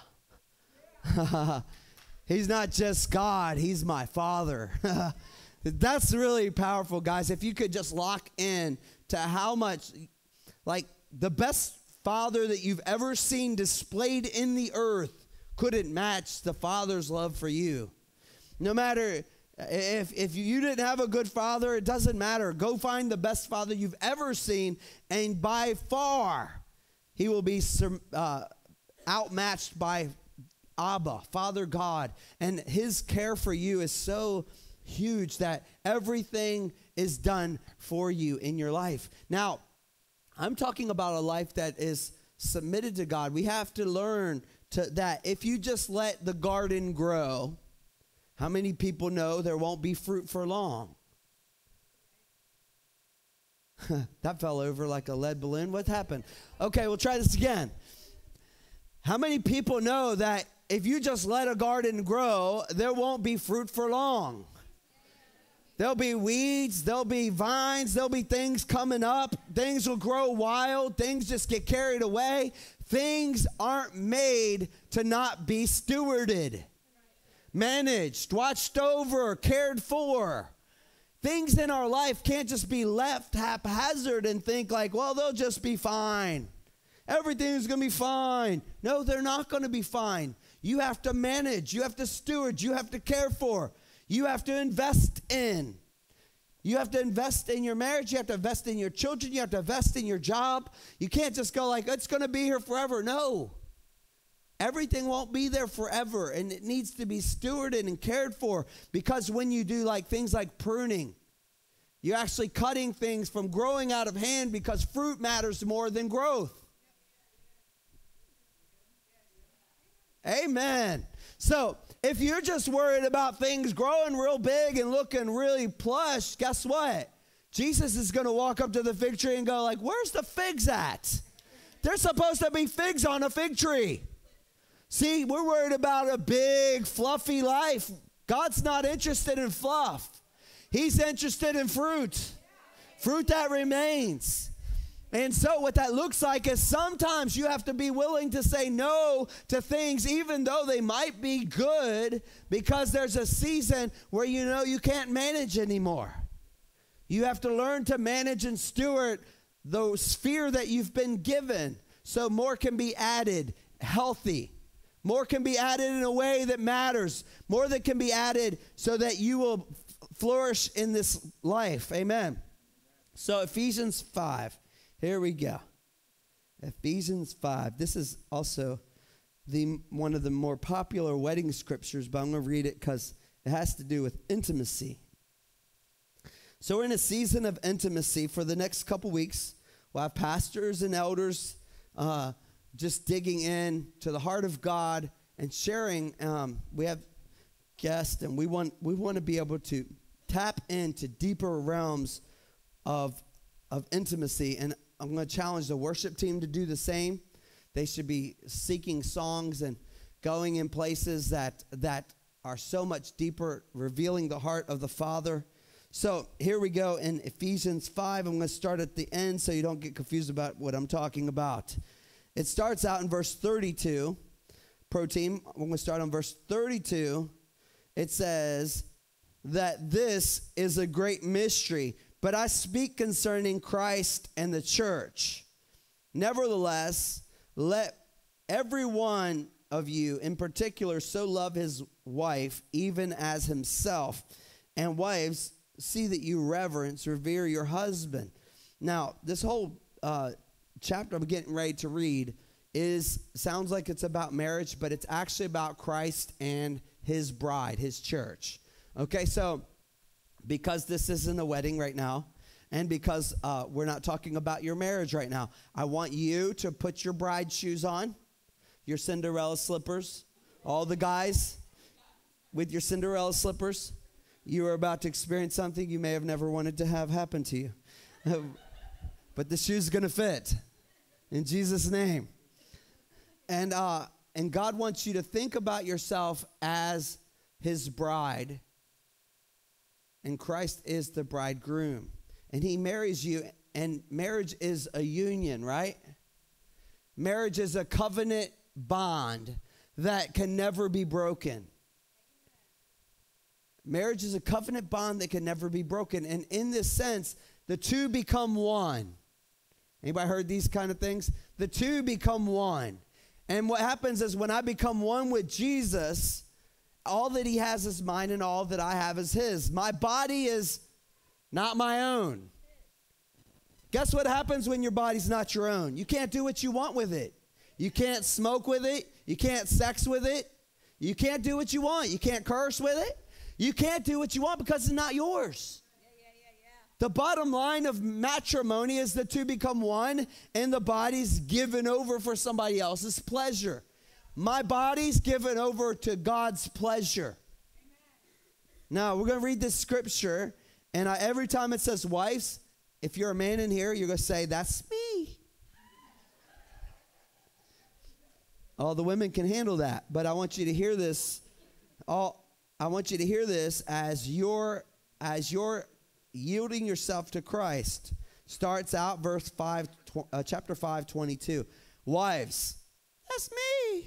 He's not just God, he's my Father. That's really powerful, guys. If you could just lock in to how much, like the best Father that you've ever seen displayed in the earth couldn't match the Father's love for you. No matter if, if you didn't have a good father, it doesn't matter. Go find the best father you've ever seen, and by far he will be uh, outmatched by Abba, Father God. And his care for you is so huge that everything is done for you in your life. Now, I'm talking about a life that is submitted to God. We have to learn to, that if you just let the garden grow, how many people know there won't be fruit for long? That fell over like a lead balloon. What happened? Okay, we'll try this again. How many people know that if you just let a garden grow, there won't be fruit for long? There'll be weeds, there'll be vines, there'll be things coming up. Things will grow wild. Things just get carried away. Things aren't made to not be stewarded, managed, watched over, cared for. Things in our life can't just be left haphazard and think like, well, they'll just be fine. Everything's going to be fine. No, they're not going to be fine. You have to manage. You have to steward. You have to care for. You have to invest in. You have to invest in your marriage. You have to invest in your children. You have to invest in your job. You can't just go like, it's going to be here forever. No. Everything won't be there forever, and it needs to be stewarded and cared for, because when you do like things like pruning, you're actually cutting things from growing out of hand, because fruit matters more than growth. Amen. So if you're just worried about things growing real big and looking really plush, guess what? Jesus is going to walk up to the fig tree and go like, where's the figs at? There's supposed to be figs on a fig tree. See, we're worried about a big, fluffy life. God's not interested in fluff. He's interested in fruit. Fruit that remains. And so what that looks like is sometimes you have to be willing to say no to things even though they might be good, because there's a season where you know you can't manage anymore. You have to learn to manage and steward the sphere that you've been given so more can be added healthy. More can be added in a way that matters. More that can be added so that you will flourish in this life. Amen. So Ephesians five, here we go. Ephesians five. This is also the one of the more popular wedding scriptures, but I'm going to read it because it has to do with intimacy. So we're in a season of intimacy for the next couple weeks. We'll have pastors and elders uh, just digging in to the heart of God and sharing. Um, we have guests, and we want we want to be able to tap into deeper realms of of intimacy. And I'm going to challenge the worship team to do the same. They should be seeking songs and going in places that that are so much deeper, revealing the heart of the Father. So here we go in Ephesians five. I'm going to start at the end so you don't get confused about what I'm talking about. It starts out in verse thirty-two. Pro team, I'm going to start on verse thirty-two. It says that this is a great mystery, but I speak concerning Christ and the church. Nevertheless, let every one of you in particular so love his wife, even as himself. And wives, see that you reverence, revere your husband. Now, this whole uh, chapter I'm getting ready to read is sounds like it's about marriage, but it's actually about Christ and his bride, his church. Okay, so because this isn't a wedding right now, and because uh, we're not talking about your marriage right now, I want you to put your bride shoes on, your Cinderella slippers. All the guys with your Cinderella slippers, you are about to experience something you may have never wanted to have happen to you. But the shoe's going to fit in Jesus' name. And uh, and God wants you to think about yourself as his bride. And Christ is the bridegroom. And he marries you. And marriage is a union, right? Marriage is a covenant bond that can never be broken. Marriage is a covenant bond that can never be broken. And in this sense, the two become one. Anybody heard these kind of things? The two become one. And what happens is when I become one with Jesus, all that he has is mine and all that I have is his. My body is not my own. Guess what happens when your body's not your own? You can't do what you want with it. You can't smoke with it. You can't sex with it. You can't do what you want. You can't curse with it. You can't do what you want because it's not yours. Yeah, yeah, yeah, yeah. The bottom line of matrimony is the two become one and the body's given over for somebody else's pleasure. My body's given over to God's pleasure. Amen. Now, we're going to read this scripture, and I, every time it says wives, if you're a man in here, you're going to say, that's me. All the women can handle that, but I want you to hear this. All I want you to hear this as you're as you're yielding yourself to Christ. Starts out verse five, tw- uh, chapter five, twenty-two. Wives, that's me.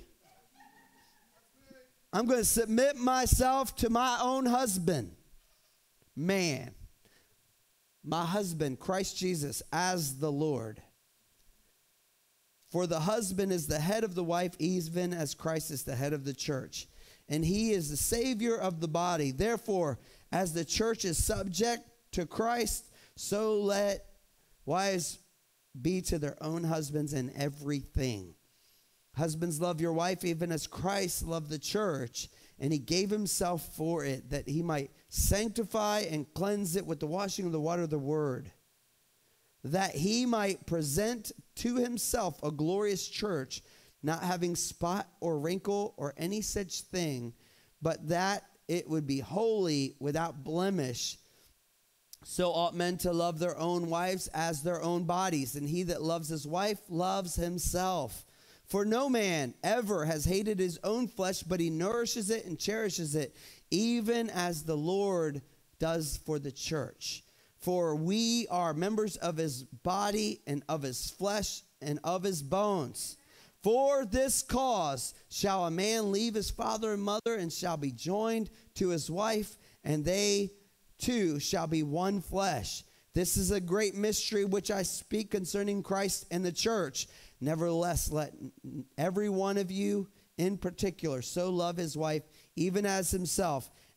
I'm going to submit myself to my own husband. Man, my husband, Christ Jesus, as the Lord. For the husband is the head of the wife, even as Christ is the head of the church. And he is the Savior of the body. Therefore, as the church is subject to Christ, so let wives be to their own husbands in everything. Husbands, love your wife even as Christ loved the church, and he gave himself for it, that he might sanctify and cleanse it with the washing of the water of the word, that he might present to himself a glorious church, not having spot or wrinkle or any such thing, but that it would be holy, without blemish. So ought men to love their own wives as their own bodies, and he that loves his wife loves himself. For no man ever has hated his own flesh, but he nourishes it and cherishes it, even as the Lord does for the church. For we are members of his body and of his flesh and of his bones. For this cause shall a man leave his father and mother and shall be joined to his wife, and they two shall be one flesh. This is a great mystery which I speak concerning Christ and the church. Nevertheless, let every one of you in particular so love his wife even as himself,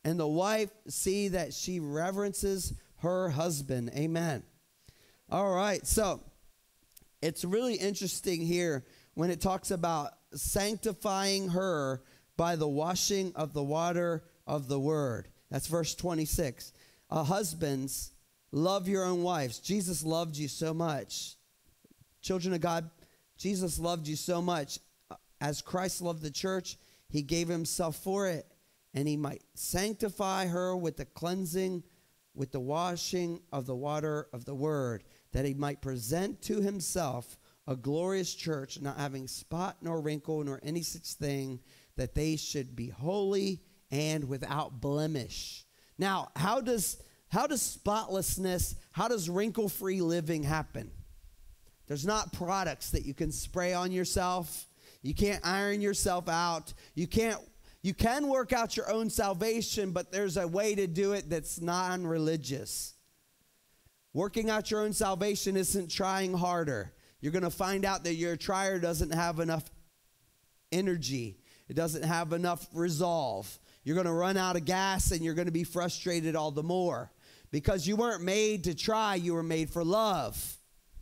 and the wife see that she reverences her husband. Amen. All right, so it's really interesting here when it talks about sanctifying her by the washing of the water of the word. That's verse twenty-six. Uh, husbands, love your own wives. Jesus loved you so much. Children of God, Jesus loved you so much. As Christ loved the church, he gave himself for it, and he might sanctify her with the cleansing, with the washing of the water of the word, that he might present to himself a glorious church, not having spot nor wrinkle nor any such thing, that they should be holy and without blemish. Now, how does how does spotlessness, how does wrinkle-free living happen? There's not products that you can spray on yourself. You can't iron yourself out. You can't you can work out your own salvation, but there's a way to do it that's non-religious. Working out your own salvation isn't trying harder. You're going to find out that your trier doesn't have enough energy. It doesn't have enough resolve. You're going to run out of gas, and you're going to be frustrated all the more. Because you weren't made to try, you were made for love.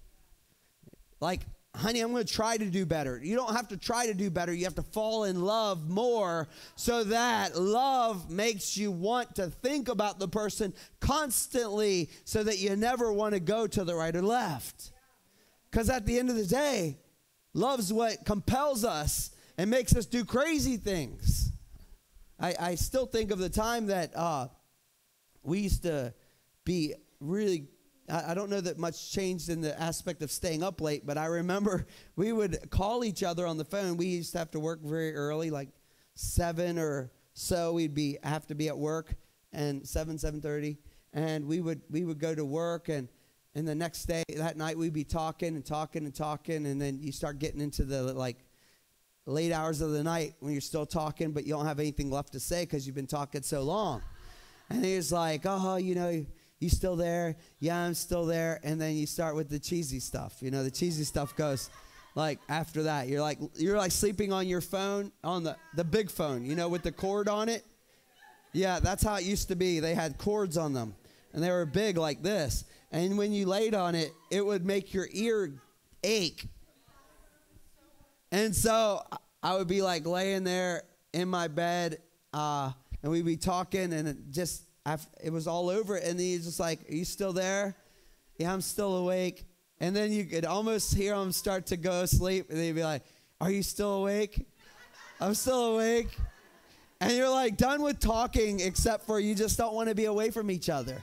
Like, honey, I'm going to try to do better. You don't have to try to do better. You have to fall in love more, so that love makes you want to think about the person constantly, so that you never want to go to the right or left. Because at the end of the day, love's what compels us and makes us do crazy things. I, I still think of the time that uh, we used to be really, I, I don't know that much changed in the aspect of staying up late, but I remember we would call each other on the phone. We used to have to work very early, like seven or so. We'd be have to be at work, and seven, seven thirty, and we would we would go to work, and and the next day, that night, we'd be talking and talking and talking, and then you start getting into the like late hours of the night when you're still talking, but you don't have anything left to say because you've been talking so long. And he's like, oh, you know, you still there? Yeah, I'm still there. And then you start with the cheesy stuff. You know, the cheesy stuff goes like after that. You're like you're like sleeping on your phone, on the, the big phone, you know, with the cord on it. Yeah, that's how it used to be. They had cords on them, and they were big like this. And when you laid on it, it would make your ear ache. And so I would be like laying there in my bed, uh, and we'd be talking, and it just, it was all over. And then he's just like, are you still there? Yeah, I'm still awake. And then you could almost hear him start to go asleep, and then he'd be like, are you still awake? I'm still awake. And you're like done with talking, except for you just don't want to be away from each other.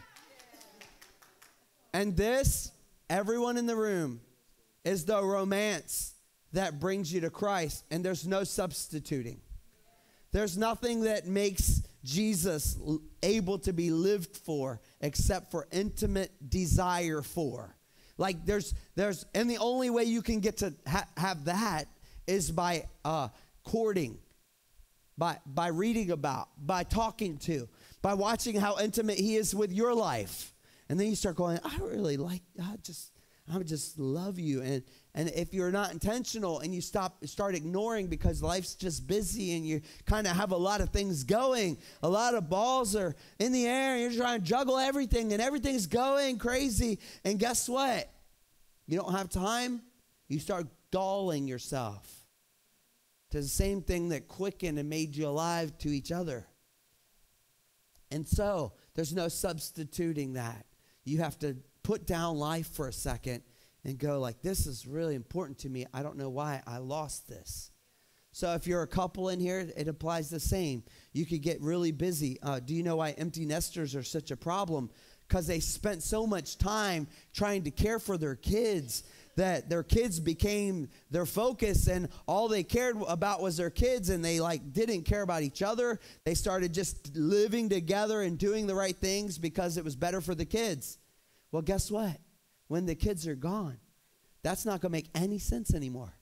And this, everyone in the room, is the romance that brings you to Christ, and there's no substituting. There's nothing that makes Jesus able to be lived for except for intimate desire for. Like there's, there's, and the only way you can get to ha- have that is by uh, courting, by by reading about, by talking to, by watching how intimate he is with your life, and then you start going, I really like, I just. I just love you. And and if you're not intentional and you stop start ignoring because life's just busy and you kind of have a lot of things going, a lot of balls are in the air, and you're trying to juggle everything, and everything's going crazy. And guess what? You don't have time. You start dulling yourself to the same thing that quickened and made you alive to each other. And so there's no substituting that. You have to put down life for a second and go like, this is really important to me. I don't know why I lost this. So if you're a couple in here, it applies the same. You could get really busy. Uh, do you know why empty nesters are such a problem? Because they spent so much time trying to care for their kids that their kids became their focus, and all they cared about was their kids, and they like didn't care about each other. They started just living together and doing the right things because it was better for the kids. Well, guess what? When the kids are gone, that's not going to make any sense anymore.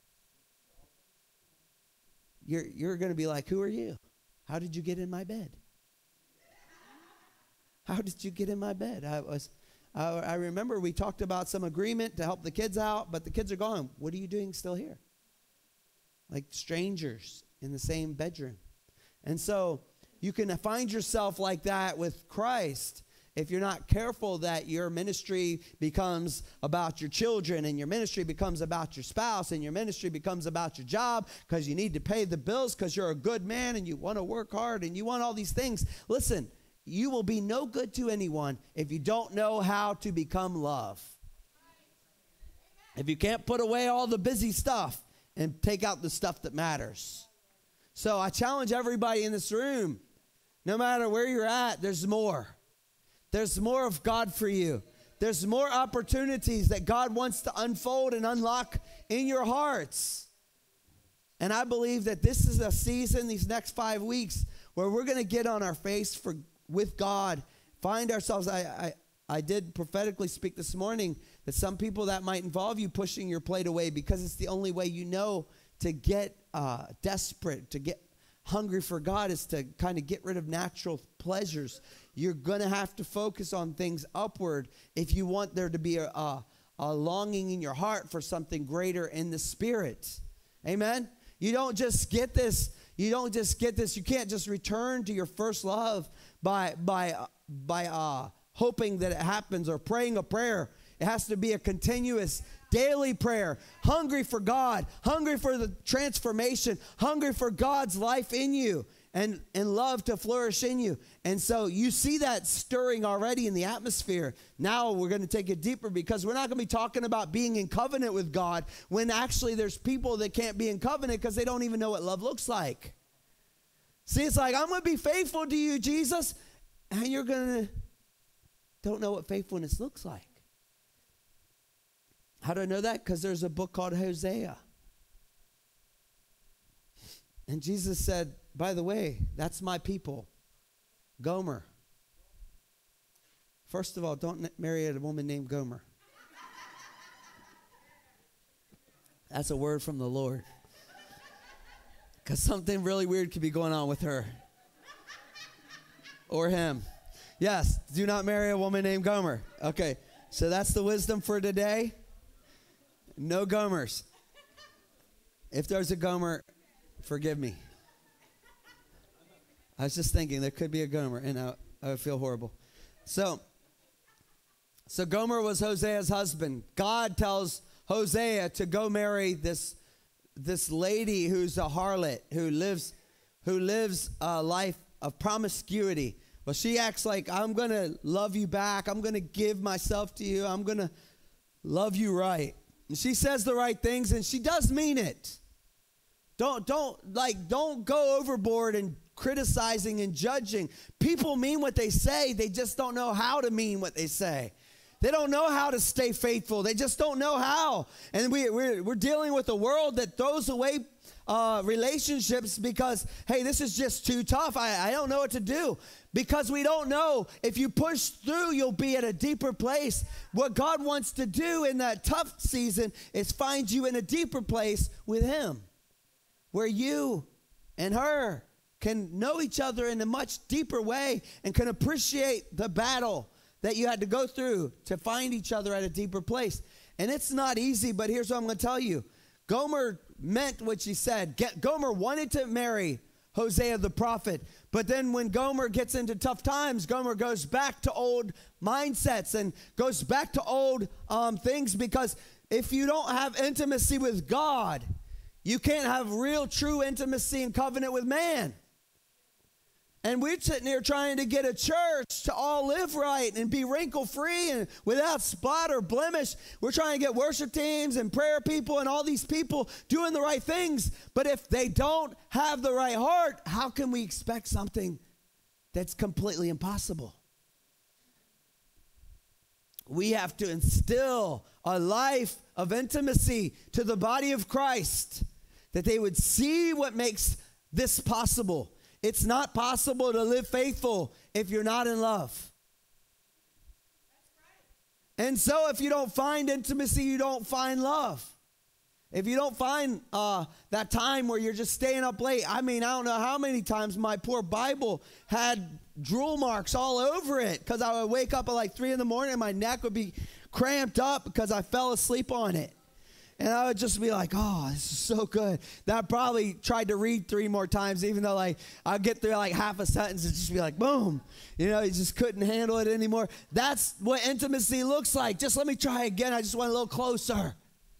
You're, you're going to be like, who are you? How did you get in my bed? How did you get in my bed? I was, I, I remember we talked about some agreement to help the kids out, but the kids are gone. What are you doing still here? Like strangers in the same bedroom. And so you can find yourself like that with Christ if you're not careful, that your ministry becomes about your children, and your ministry becomes about your spouse, and your ministry becomes about your job because you need to pay the bills because you're a good man and you want to work hard and you want all these things. Listen, you will be no good to anyone if you don't know how to become love. If you can't put away all the busy stuff and take out the stuff that matters. So I challenge everybody in this room, no matter where you're at, there's more. There's more of God for you. There's more opportunities that God wants to unfold and unlock in your hearts. And I believe that this is a season, these next five weeks, where we're going to get on our face for with God, find ourselves. I, I, I did prophetically speak this morning that some people, that might involve you pushing your plate away because it's the only way you know to get uh, desperate, to get hungry for God, is to kind of get rid of natural pleasures. You're going to have to focus on things upward if you want there to be a, a, a longing in your heart for something greater in the spirit. Amen? You don't just get this. You don't just get this. You can't just return to your first love by, by, uh, by uh, hoping that it happens or praying a prayer. It has to be a continuous daily prayer, hungry for God, hungry for the transformation, hungry for God's life in you and, and love to flourish in you. And so you see that stirring already in the atmosphere. Now we're going to take it deeper, because we're not going to be talking about being in covenant with God when actually there's people that can't be in covenant because they don't even know what love looks like. See, it's like, I'm going to be faithful to you, Jesus, and you're going to don't know what faithfulness looks like. How do I know that? Because there's a book called Hosea. And Jesus said, by the way, that's my people. Gomer. First of all, don't marry a woman named Gomer. That's a word from the Lord. Because something really weird could be going on with her. Or him. Yes, do not marry a woman named Gomer. Okay, so that's the wisdom for today. No Gomers. If there's a Gomer, forgive me. I was just thinking there could be a Gomer, and I, I would feel horrible. So, so Gomer was Hosea's husband. God tells Hosea to go marry this, this lady who's a harlot, who lives, who lives a life of promiscuity. Well, she acts like, I'm going to love you back. I'm going to give myself to you. I'm going to love you right. And she says the right things, and she does mean it. Don't, don't, like, don't go overboard and criticizing and judging. People mean what they say. They just don't know how to mean what they say. They don't know how to stay faithful. They just don't know how. And we, we're, we're dealing with a world that throws away uh, relationships because, hey, this is just too tough. I, I don't know what to do. Because we don't know. If you push through, you'll be at a deeper place. What God wants to do in that tough season is find you in a deeper place with Him, where you and her can know each other in a much deeper way and can appreciate the battle that you had to go through to find each other at a deeper place. And it's not easy, but here's what I'm going to tell you. Gomer meant what she said. Get, Gomer wanted to marry Hosea the prophet. But then when Gomer gets into tough times, Gomer goes back to old mindsets and goes back to old um, things, because if you don't have intimacy with God, you can't have real, true intimacy and covenant with man. And we're sitting here trying to get a church to all live right and be wrinkle-free and without spot or blemish. We're trying to get worship teams and prayer people and all these people doing the right things. But if they don't have the right heart, how can we expect something that's completely impossible? We have to instill a life of intimacy to the body of Christ, that they would see what makes this possible. It's not possible to live faithful if you're not in love. That's right. And so if you don't find intimacy, you don't find love. If you don't find uh, that time where you're just staying up late. I mean, I don't know how many times my poor Bible had drool marks all over it because I would wake up at like three in the morning and my neck would be cramped up because I fell asleep on it. And I would just be like, oh, this is so good. That I probably tried to read three more times, even though like I'd get through like half a sentence and just be like, boom. You know, you just couldn't handle it anymore. That's what intimacy looks like. Just let me try again. I just went a little closer.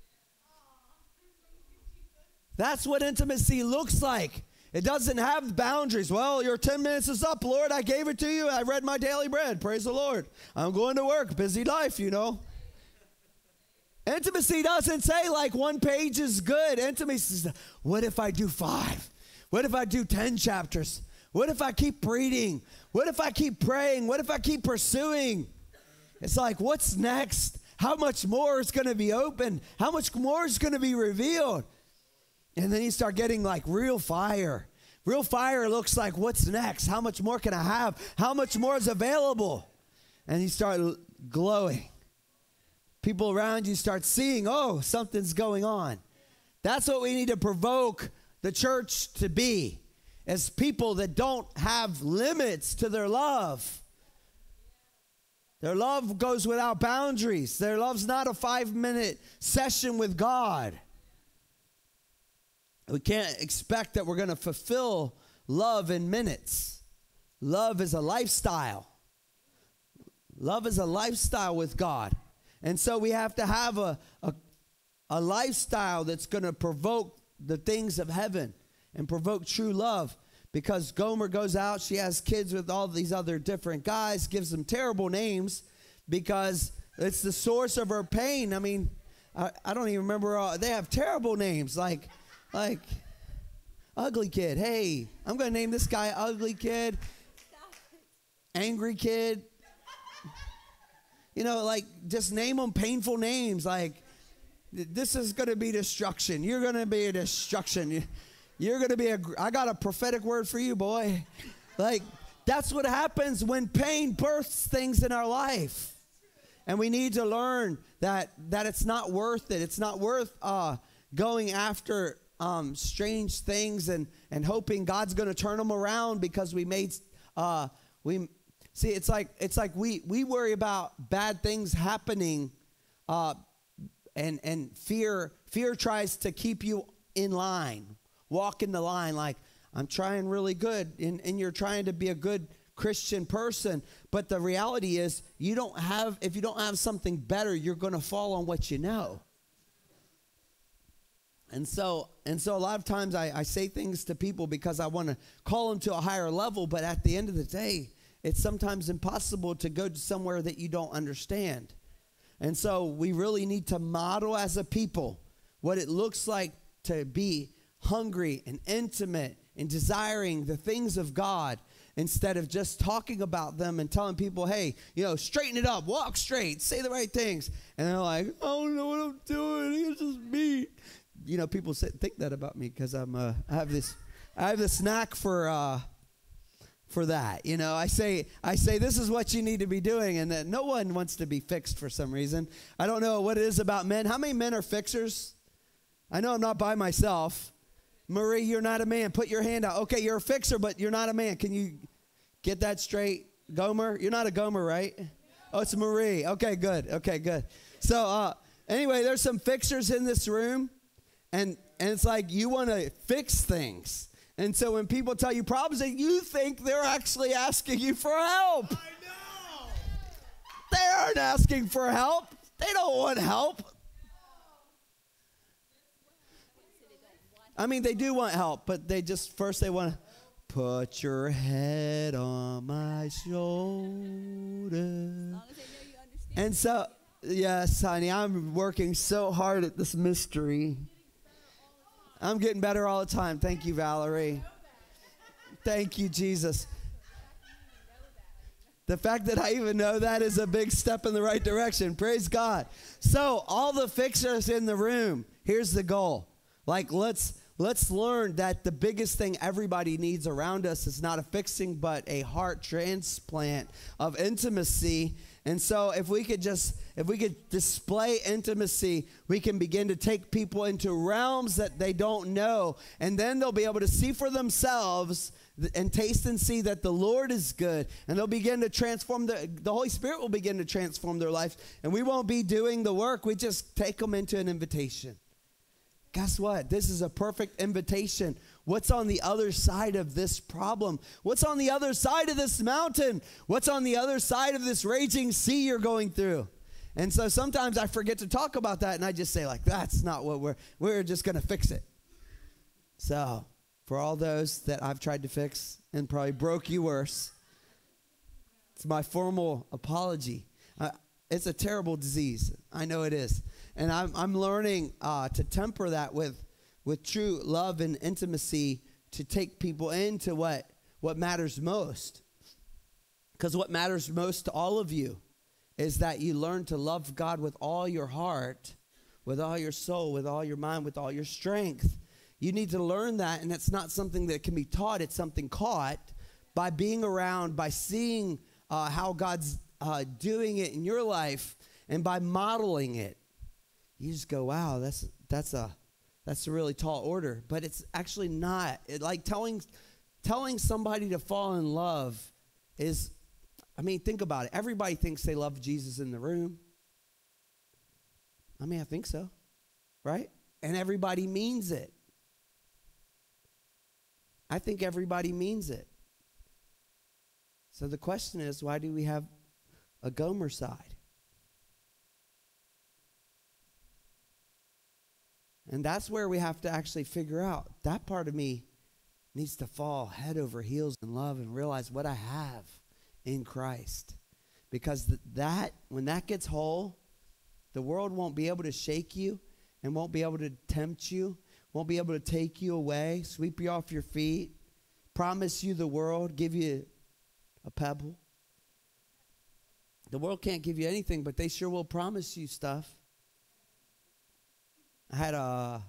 That's what intimacy looks like. It doesn't have boundaries. Well, your ten minutes is up, Lord. I gave it to you. I read my daily bread. Praise the Lord. I'm going to work. Busy life, you know. Intimacy doesn't say like one page is good. Intimacy is, what if I do five? What if I do ten chapters? What if I keep reading? What if I keep praying? What if I keep pursuing? It's like, what's next? How much more is going to be opened? How much more is going to be revealed? And then you start getting like real fire. Real fire looks like, what's next? How much more can I have? How much more is available? And you start glowing. People around you start seeing, oh, something's going on. That's what we need to provoke the church to be, as people that don't have limits to their love. Their love goes without boundaries. Their love's not a five-minute session with God. We can't expect that we're going to fulfill love in minutes. Love is a lifestyle. Love is a lifestyle with God. And so we have to have a, a, a lifestyle that's going to provoke the things of heaven and provoke true love. Because Gomer goes out, she has kids with all these other different guys, gives them terrible names because it's the source of her pain. I mean, I, I don't even remember. All, they have terrible names like, like ugly kid. Hey, I'm going to name this guy ugly kid, angry kid. You know, like, just name them painful names. Like, this is going to be destruction. You're going to be a destruction. You're going to be a, I got a prophetic word for you, boy. Like, that's what happens when pain births things in our life. And we need to learn that, that it's not worth it. It's not worth uh, going after um, strange things and, and hoping God's going to turn them around because we made, uh, we See, it's like it's like we, we worry about bad things happening, uh, and and fear fear tries to keep you in line, walk in the line. Like, I'm trying really good, and, and you're trying to be a good Christian person. But the reality is, you don't have if you don't have something better, you're going to fall on what you know. And so and so a lot of times I, I say things to people because I want to call them to a higher level. But at the end of the day, it's sometimes impossible to go to somewhere that you don't understand. And so we really need to model as a people what it looks like to be hungry and intimate and desiring the things of God instead of just talking about them and telling people, hey, you know, straighten it up, walk straight, say the right things. And they're like, I don't know what I'm doing. It's just me. You know, people say, think that about me because I'm uh, I have this I have this knack for uh for that. You know, I say, I say, this is what you need to be doing. And that no one wants to be fixed for some reason. I don't know what it is about men. How many men are fixers? I know I'm not by myself. Marie, you're not a man. Put your hand out. Okay, you're a fixer, but you're not a man. Can you get that straight? Gomer? You're not a Gomer, right? Oh, it's Marie. Okay, good. Okay, good. So, uh, anyway, there's some fixers in this room. And, and it's like you want to fix things. And so when people tell you problems, that you think they're actually asking you for help. I know. They aren't asking for help. They don't want help. I mean, they do want help, but they just, first they want to put your head on my shoulder. And so, yes, honey, I'm working so hard at this mystery. I'm getting better all the time. Thank you, Valerie. Thank you, Jesus. The fact that I even know that is a big step in the right direction. Praise God. So all the fixers in the room, here's the goal. Like, let's let's learn that the biggest thing everybody needs around us is not a fixing, but a heart transplant of intimacy. And so if we could just, if we could display intimacy, we can begin to take people into realms that they don't know. And then they'll be able to see for themselves and taste and see that the Lord is good. And they'll begin to transform, the, the Holy Spirit will begin to transform their life. And we won't be doing the work. We just take them into an invitation. Guess what? This is a perfect invitation. What's on the other side of this problem? What's on the other side of this mountain? What's on the other side of this raging sea you're going through? And so sometimes I forget to talk about that, and I just say, like, that's not what we're, we're just going to fix it. So for all those that I've tried to fix and probably broke you worse, it's my formal apology. Uh, it's a terrible disease. I know it is. And I'm, I'm learning uh, to temper that with, with true love and intimacy, to take people into what, what matters most. Because what matters most to all of you is that you learn to love God with all your heart, with all your soul, with all your mind, with all your strength. You need to learn that, and it's not something that can be taught. It's something caught by being around, by seeing uh, how God's uh, doing it in your life, and by modeling it. You just go, wow, that's that's a that's a really tall order. But it's actually not. It, like telling telling somebody to fall in love is, I mean, think about it. Everybody thinks they love Jesus in the room. I mean, I think so, right? And everybody means it. I think everybody means it. So the question is, why do we have a Gomer side? And that's where we have to actually figure out, that part of me needs to fall head over heels in love and realize what I have in Christ. Because th- that, when that gets whole, the world won't be able to shake you and won't be able to tempt you, won't be able to take you away, sweep you off your feet, promise you the world, give you a pebble. The world can't give you anything, but they sure will promise you stuff. I had a,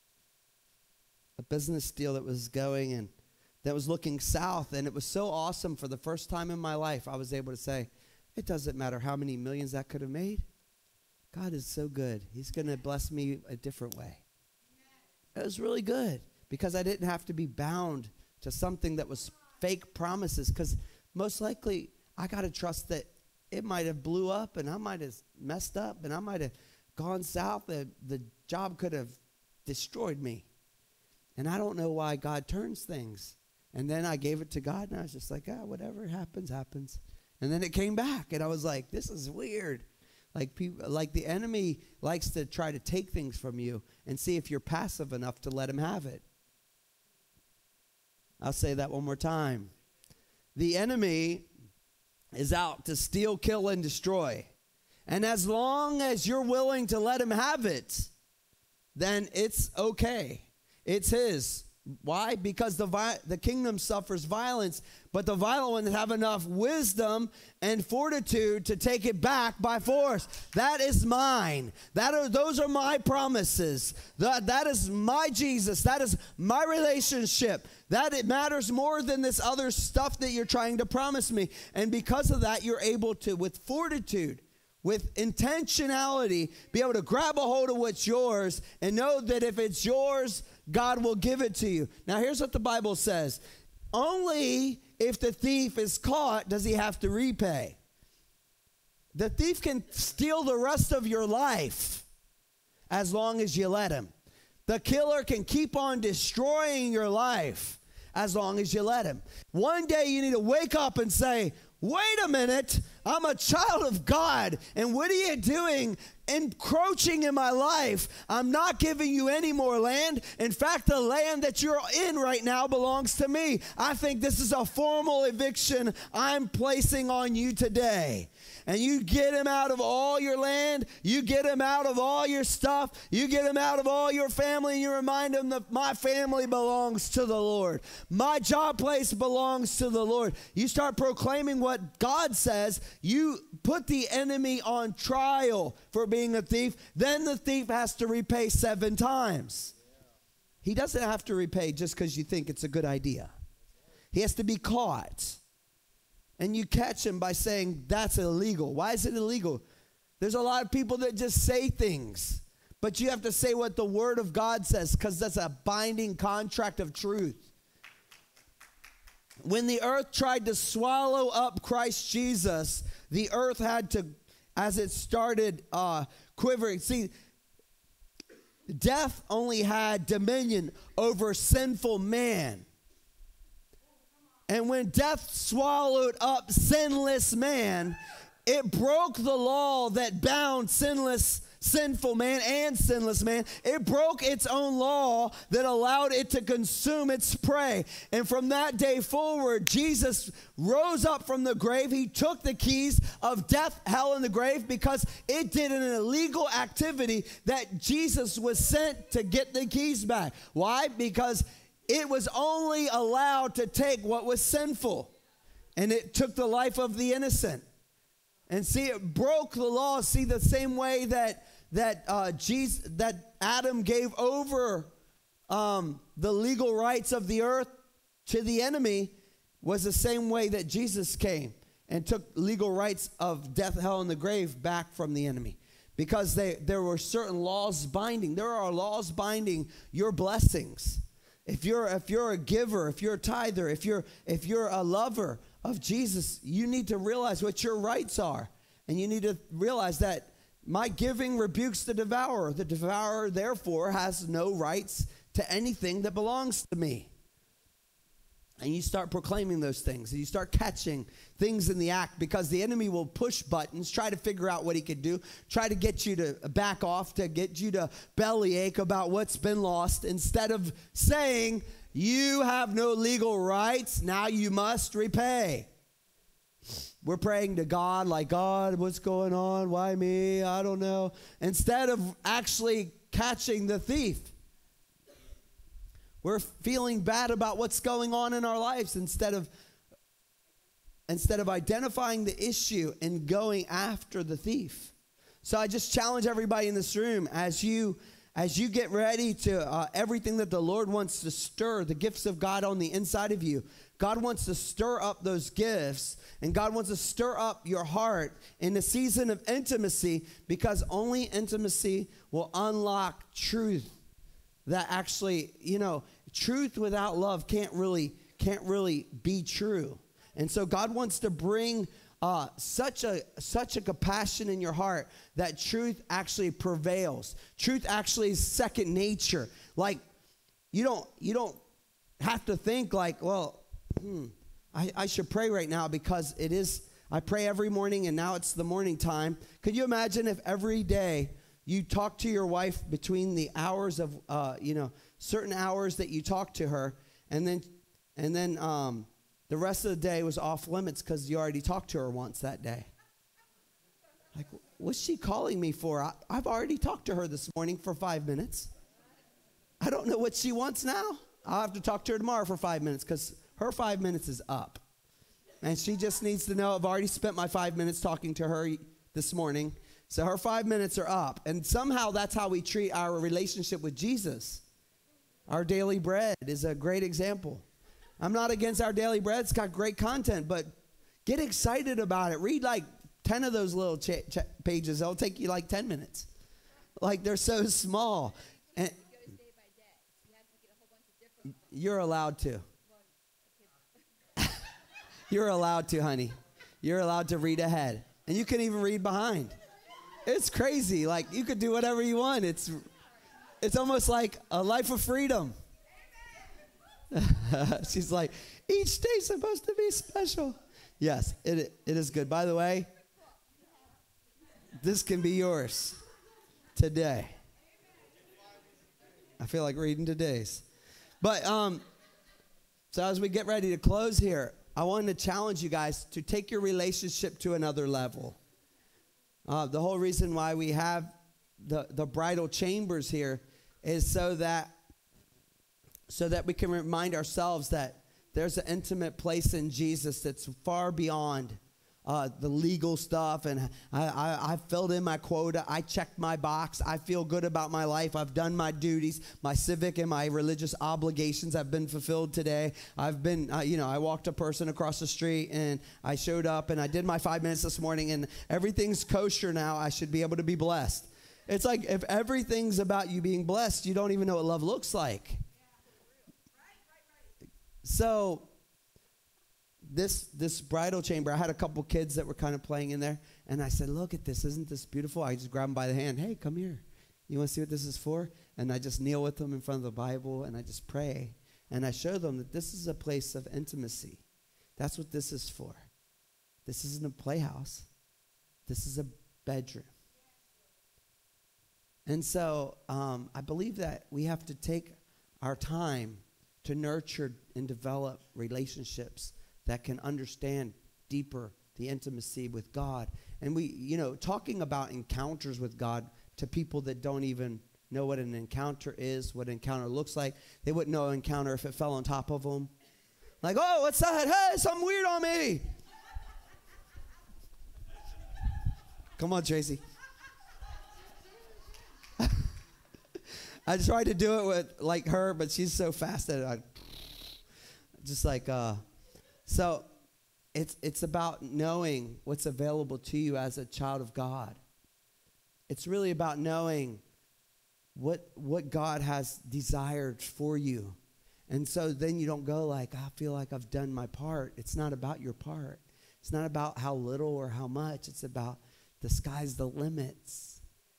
a business deal that was going and that was looking south, and it was so awesome. For the first time in my life, I was able to say, it doesn't matter how many millions that could have made. God is so good. He's going to bless me a different way. It was really good because I didn't have to be bound to something that was fake promises, because most likely I got to trust that it might have blew up and I might have messed up and I might have gone south. The, the job could have destroyed me. And I don't know why God turns things. And then I gave it to God, and I was just like, ah, whatever happens, happens. And then it came back, and I was like, this is weird. Like people, like the enemy likes to try to take things from you and see if you're passive enough to let him have it. I'll say that one more time. The enemy is out to steal, kill, and destroy. And as long as you're willing to let him have it, then it's okay. It's his. Why? Because the vi- the kingdom suffers violence, but the violent ones have enough wisdom and fortitude to take it back by force. That is mine. That are, those are my promises. That, that is my Jesus. That is my relationship. That it matters more than this other stuff that you're trying to promise me. And because of that, you're able to, with fortitude, with intentionality, be able to grab a hold of what's yours and know that if it's yours, God will give it to you. Now, here's what the Bible says. Only if the thief is caught does he have to repay. The thief can steal the rest of your life as long as you let him. The killer can keep on destroying your life as long as you let him. One day you need to wake up and say, wait a minute, I'm a child of God, and what are you doing encroaching in my life? I'm not giving you any more land. In fact, the land that you're in right now belongs to me. I think this is a formal eviction I'm placing on you today. And you get him out of all your land. You get him out of all your stuff. You get him out of all your family. And you remind him that my family belongs to the Lord. My job place belongs to the Lord. You start proclaiming what God says. You put the enemy on trial for being a thief. Then the thief has to repay seven times. He doesn't have to repay just because you think it's a good idea. He has to be caught. And you catch him by saying, that's illegal. Why is it illegal? There's a lot of people that just say things. But you have to say what the Word of God says, because that's a binding contract of truth. When the earth tried to swallow up Christ Jesus, the earth had to, as it started uh, quivering. See, Death only had dominion over sinful man. And when death swallowed up sinless man, it broke the law that bound sinless, sinful man and sinless man. It broke its own law that allowed it to consume its prey. And from that day forward, Jesus rose up from the grave. He took the keys of death, hell, and the grave because it did an illegal activity that Jesus was sent to get the keys back. Why? Because it was only allowed to take what was sinful, and it took the life of the innocent. And see, it broke the law. See, the same way that that uh, Jesus, that Adam gave over um, the legal rights of the earth to the enemy, was the same way that Jesus came and took legal rights of death, hell, and the grave back from the enemy. Because they, there were certain laws binding. There are laws binding your blessings. If you're if you're a giver, if you're a tither, if you're if you're a lover of Jesus, you need to realize what your rights are. And you need to realize that my giving rebukes the devourer. The devourer, therefore, has no rights to anything that belongs to me. And you start proclaiming those things. And you start catching things in the act, because the enemy will push buttons, try to figure out what he could do, try to get you to back off, to get you to bellyache about what's been lost, instead of saying, you have no legal rights, now you must repay. We're praying to God like, God, what's going on? Why me? I don't know. Instead of actually catching the thief. We're feeling bad about what's going on in our lives instead of instead of identifying the issue and going after the thief. So I just challenge everybody in this room, as you as you get ready to uh, everything that the Lord wants to stir, the gifts of God on the inside of you. God wants to stir up those gifts, and God wants to stir up your heart in the season of intimacy, because only intimacy will unlock truth. That actually, you know, truth without love can't really can't really be true. And so God wants to bring uh, such a such a compassion in your heart that truth actually prevails. Truth actually is second nature. Like you don't you don't have to think like, well, hmm, I, I should pray right now because it is. I pray every morning, and now it's the morning time. Could you imagine if every day you talk to your wife between the hours of, uh, you know, certain hours that you talk to her, and then, and then um, the rest of the day was off limits because you already talked to her once that day. Like, what's she calling me for? I, I've already talked to her this morning for five minutes. I don't know what she wants now. I'll have to talk to her tomorrow for five minutes because her five minutes is up. And she just needs to know I've already spent my five minutes talking to her this morning. So her five minutes are up. And somehow that's how we treat our relationship with Jesus. Our daily bread is a great example. I'm not against our daily bread. It's got great content, but get excited about it. Read like ten of those little ch- ch- pages. It'll take you like ten minutes. Like they're so small. And you're allowed to. You're allowed to, honey. You're allowed to read ahead. And you can even read behind. It's crazy. Like, you could do whatever you want. It's it's almost like a life of freedom. She's like, each day's supposed to be special. Yes, it it is good. By the way, this can be yours today. I feel like reading today's. But um, so as we get ready to close here, I wanted to challenge you guys to take your relationship to another level. Uh, the whole reason why we have the, the bridal chambers here is so that so that we can remind ourselves that there's an intimate place in Jesus that's far beyond uh, the legal stuff. And I, I, I filled in my quota. I checked my box. I feel good about my life. I've done my duties. My civic and my religious obligations have been fulfilled today. I've been, uh, you know, I walked a person across the street and I showed up and I did my five minutes this morning and everything's kosher now. I should be able to be blessed. It's like if everything's about you being blessed, you don't even know what love looks like. So this this bridal chamber, I had a couple kids that were kind of playing in there, and I said, look at this. Isn't this beautiful? I just grabbed them by the hand. Hey, come here. You want to see what this is for? and I just kneel with them in front of the Bible, and I just pray. And I show them that this is a place of intimacy. That's what this is for. This isn't a playhouse. This is a bedroom. And so um, I believe that we have to take our time to nurture and develop relationships that can understand deeper the intimacy with God. And we, you know, talking about encounters with God to people that don't even know what an encounter is, what an encounter looks like. They wouldn't know an encounter if it fell on top of them. Like, oh, what's that? Hey, something weird on me. Come on, Tracy. I tried to do it with like her, but she's so fast at it. I just like, uh, so it's it's about knowing what's available to you as a child of God. It's really about knowing what what God has desired for you. And so then you don't go like, I feel like I've done my part. It's not about your part. It's not about how little or how much. It's about the sky's the limits.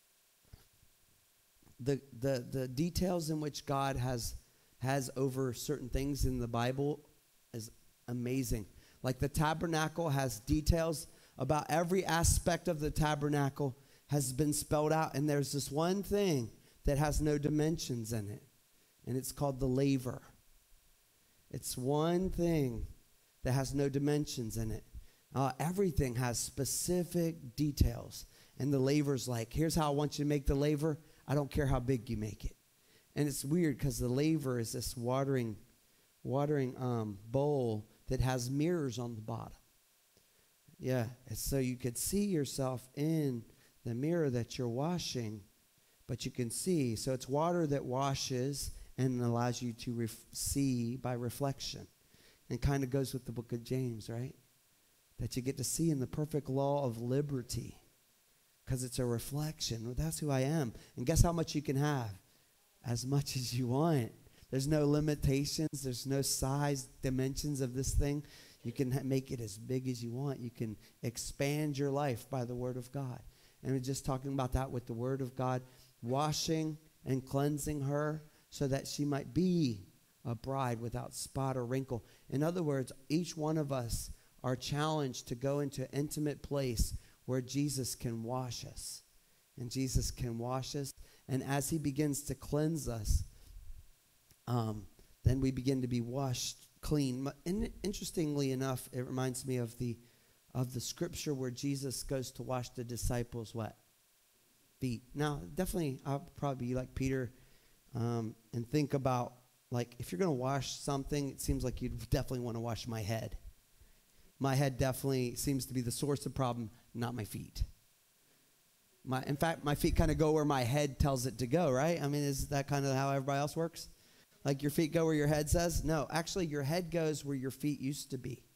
The the the details in which God has has over certain things in the Bible is amazing. Like the tabernacle has details about every aspect of the tabernacle has been spelled out. And there's this one thing that has no dimensions in it. And it's called the laver. It's one thing that has no dimensions in it. Uh, everything has specific details. And the laver's like, here's how I want you to make the laver. I don't care how big you make it. And it's weird because the laver is this watering, watering um, bowl that has mirrors on the bottom. Yeah, and so you could see yourself in the mirror that you're washing, but you can see. So it's water that washes and allows you to ref- see by reflection. And kind of goes with the book of James, right? That you get to see in the perfect law of liberty because it's a reflection. Well, that's who I am. And guess how much you can have? As much as you want. There's no limitations. There's no size dimensions of this thing. You can ha- make it as big as you want. You can expand your life by the word of God. And we're just talking about that with the word of God, washing and cleansing her so that she might be a bride without spot or wrinkle. In other words, each one of us are challenged to go into an intimate place where Jesus can wash us. And Jesus can wash us. And as he begins to cleanse us, um, then we begin to be washed clean. And interestingly enough, it reminds me of the of the scripture where Jesus goes to wash the disciples' what? Feet. Now, definitely, I'll probably be like Peter um, and think about, like, if you're going to wash something, it seems like you'd definitely want to wash my head. My head definitely seems to be the source of problem, not my feet. My, in fact, my feet kind of go where my head tells it to go, right? I mean, is that kind of how everybody else works? Like your feet go where your head says? No, actually, your head goes where your feet used to be.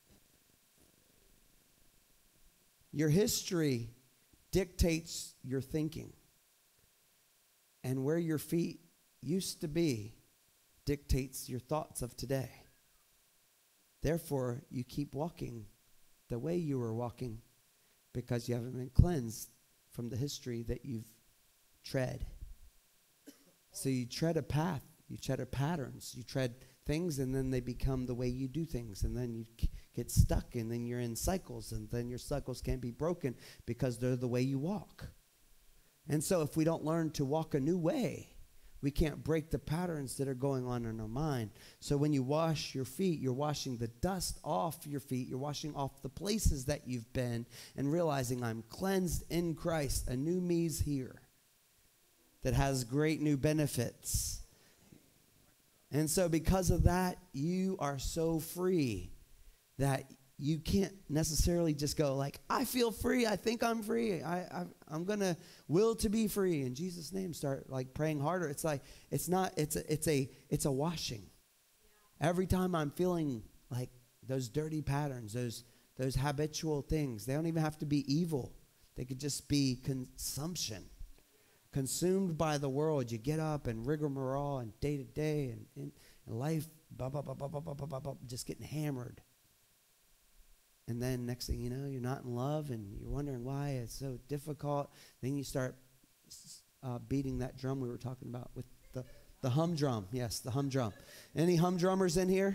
Your history dictates your thinking. And where your feet used to be dictates your thoughts of today. Therefore, you keep walking the way you were walking because you haven't been cleansed from the history that you've tread. So you tread a path, you tread a patterns, you tread things, and then they become the way you do things, and then you k- get stuck, and then you're in cycles, and then your cycles can't be broken because they're the way you walk. And so if we don't learn to walk a new way, we can't break the patterns that are going on in our mind. So when you wash your feet, you're washing the dust off your feet. You're washing off the places that you've been and realizing I'm cleansed in Christ. A new me's here that has great new benefits. And so because of that, you are so free that you can't necessarily just go like, I feel free. I think I'm free. I, I, I'm going to will to be free. In Jesus' name, start like praying harder. It's like, it's not, it's a, it's a, it's a washing. Yeah. Every time I'm feeling like those dirty patterns, those, those habitual things, they don't even have to be evil. They could just be consumption. Consumed by the world. You get up and rigmarole and day to day and, and, and life, blah, blah, blah, blah, blah, blah, blah, blah, just getting hammered. And then next thing you know, you're not in love and you're wondering why it's so difficult. Then you start uh, beating that drum we were talking about with The, the humdrum. Yes, the humdrum. Any humdrummers in here?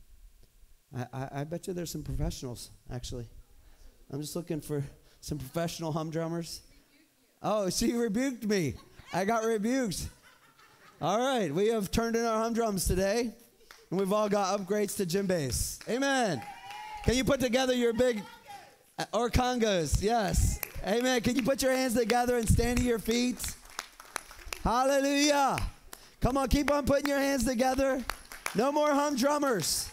I, I, I bet you there's some professionals, actually. I'm just looking for some professional humdrummers. Oh, she rebuked me. I got rebuked. All right, we have turned in our humdrums today, and we've all got upgrades to djembes. Amen. Can you put together your big, or congos? Yes. Amen. Can you put your hands together and stand to your feet? Hallelujah. Come on, keep on putting your hands together. No more humdrummers.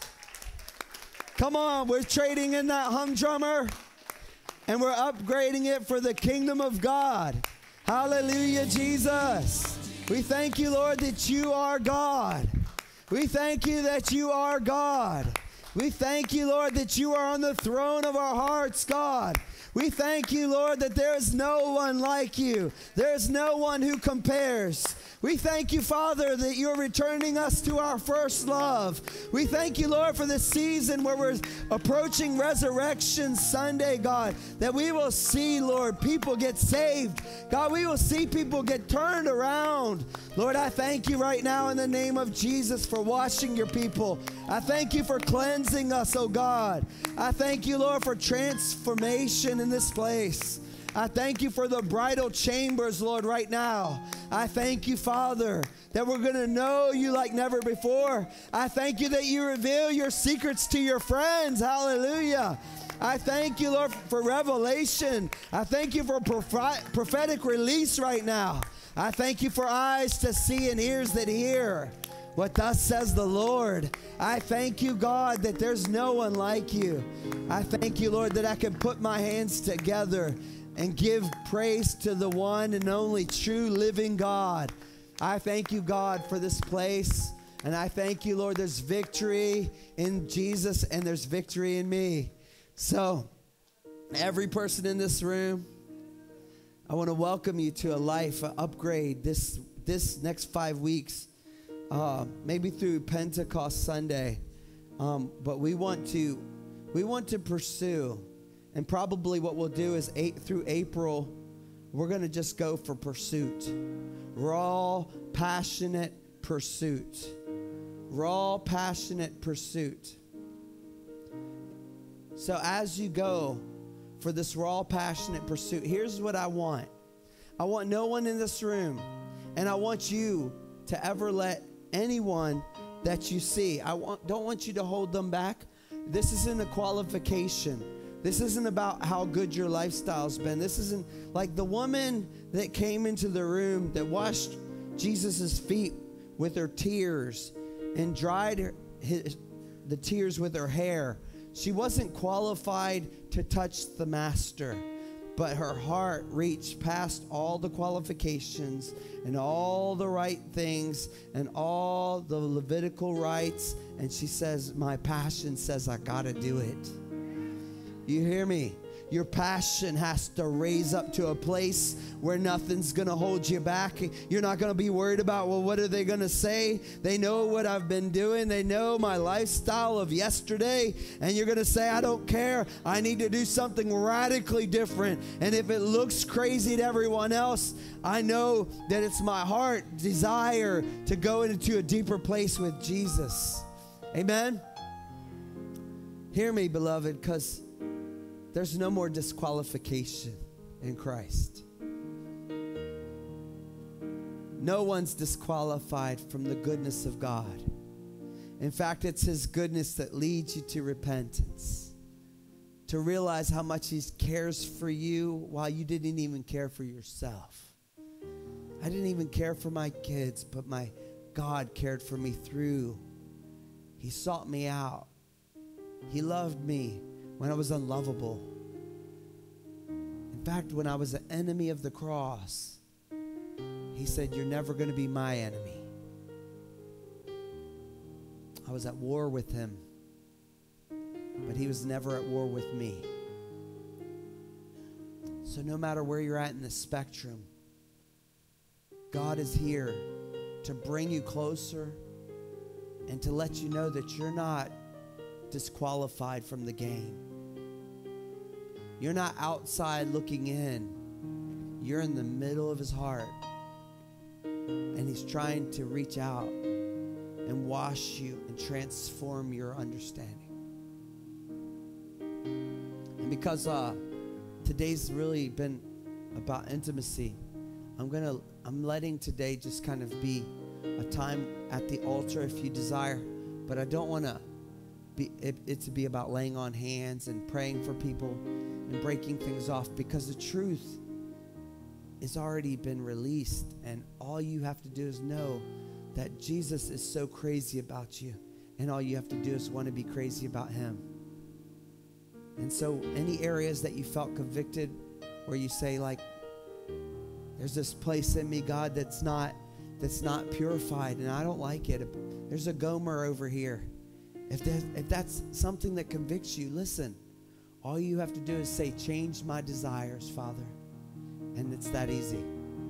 Come on, we're trading in that humdrummer, and we're upgrading it for the kingdom of God. Hallelujah, Jesus. We thank you, Lord, that you are God. We thank you that you are God. We thank you, Lord, that you are on the throne of our hearts, God. We thank you, Lord, that there is no one like you. There is no one who compares. We thank you, Father, that you're returning us to our first love. We thank you, Lord, for this season where we're approaching Resurrection Sunday, God, that we will see, Lord, people get saved. God, we will see people get turned around. Lord, I thank you right now in the name of Jesus for washing your people. I thank you for cleansing us, oh God. I thank you, Lord, for transformation in this place. I thank you for the bridal chambers, Lord, right now. I thank you, Father, that we're going to know you like never before. I thank you that you reveal your secrets to your friends. Hallelujah. I thank you, Lord, for revelation. I thank you for prophetic release right now. I thank you for eyes to see and ears that hear what thus says the Lord. I thank you, God, that there's no one like you. I thank you, Lord, that I can put my hands together and give praise to the one and only true living God. I thank you, God, for this place. And I thank you, Lord, there's victory in Jesus and there's victory in me. So, every person in this room, I want to welcome you to a life a upgrade this, this next five weeks. Uh, maybe through Pentecost Sunday, um, but we want to we want to pursue, and probably what we'll do is eight through April, we're going to just go for pursuit, raw, passionate pursuit, raw, passionate pursuit. So as you go for this raw, passionate pursuit, here's what I want. I want no one in this room, and I want you to ever let anyone that you see, I want, don't want you to hold them back. This isn't a qualification. This isn't about how good your lifestyle's been. This isn't like the woman that came into the room that washed Jesus's feet with her tears and dried her, his, the tears with her hair. She wasn't qualified to touch the master, but her heart reached past all the qualifications and all the right things and all the Levitical rights. And she says, my passion says I gotta do it. You hear me? Your passion has to raise up to a place where nothing's going to hold you back. You're not going to be worried about, well, what are they going to say? They know what I've been doing. They know my lifestyle of yesterday. And you're going to say, I don't care. I need to do something radically different. And if it looks crazy to everyone else, I know that it's my heart desire to go into a deeper place with Jesus. Amen? Hear me, beloved, because there's no more disqualification in Christ. No one's disqualified from the goodness of God. In fact, it's His goodness that leads you to repentance, to realize how much He cares for you while you didn't even care for yourself. I didn't even care for my kids, but my God cared for me through. He sought me out. He loved me when I was unlovable. In fact, when I was an enemy of the cross, He said, you're never going to be my enemy. I was at war with Him, but He was never at war with me. So no matter where you're at in the spectrum, God is here to bring you closer and to let you know that you're not disqualified from the game. You're not outside looking in. You're in the middle of His heart. and he's trying to reach out and wash you and transform your understanding. And because uh, today's really been about intimacy, I'm gonna I'm letting today just kind of be a time at the altar if you desire, but I don't want to be it, it to be about laying on hands and praying for people and breaking things off, because the truth has already been released, and all you have to do is know that Jesus is so crazy about you, and all you have to do is want to be crazy about him. And so any areas that you felt convicted, where you say, like, there's this place in me, God, that's not that's not purified, and I don't like it. There's a Gomer over here. If that, if that's something that convicts you, listen, all you have to do is say, change my desires, Father. And it's that easy.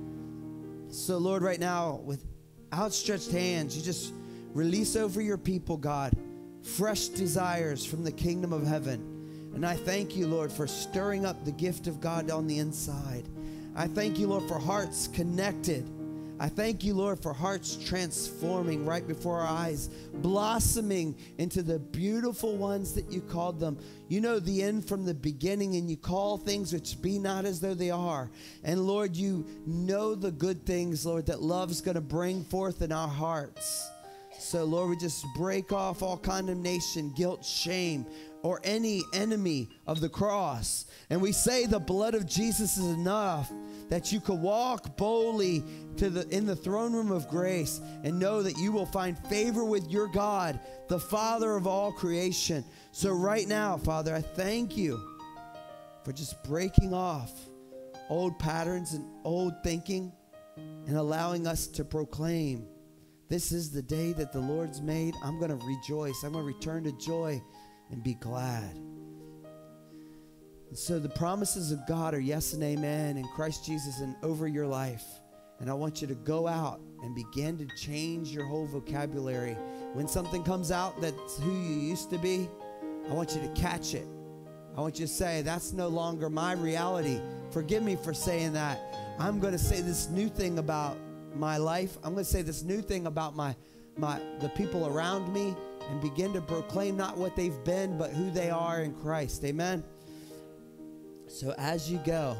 So, Lord, right now, with outstretched hands, you just release over your people, God, fresh desires from the kingdom of heaven. And I thank you, Lord, for stirring up the gift of God on the inside. I thank you, Lord, for hearts connected. I thank you, Lord, for hearts transforming right before our eyes, blossoming into the beautiful ones that you called them. You know the end from the beginning, and you call things which be not as though they are. And, Lord, you know the good things, Lord, that love's going to bring forth in our hearts. So, Lord, we just break off all condemnation, guilt, shame, or any enemy of the cross. And we say the blood of Jesus is enough, that you could walk boldly to the in the throne room of grace and know that you will find favor with your God, the Father of all creation. So right now, Father, I thank you for just breaking off old patterns and old thinking and allowing us to proclaim, this is the day that the Lord's made. I'm going to rejoice. I'm going to return to joy and be glad. And so the promises of God are yes and amen in Christ Jesus and over your life. And I want you to go out and begin to change your whole vocabulary. When something comes out that's who you used to be, I want you to catch it. I want you to say, that's no longer my reality. Forgive me for saying that. I'm going to say this new thing about my life. I'm going to say this new thing about my, my the people around me, and begin to proclaim not what they've been, but who they are in Christ. Amen. So as you go,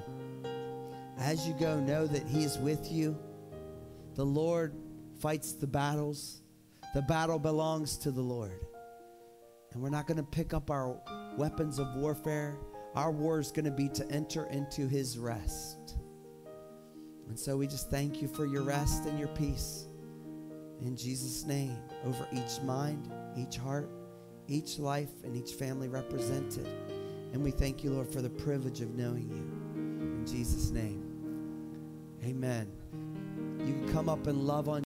as you go, know that he is with you. The Lord fights the battles. The battle belongs to the Lord. And we're not going to pick up our weapons of warfare. Our war is going to be to enter into his rest. And so we just thank you for your rest and your peace. In Jesus' name, over each mind, each heart, each life, and each family represented. And we thank you, Lord, for the privilege of knowing you. In Jesus' name, amen. You can come up and love on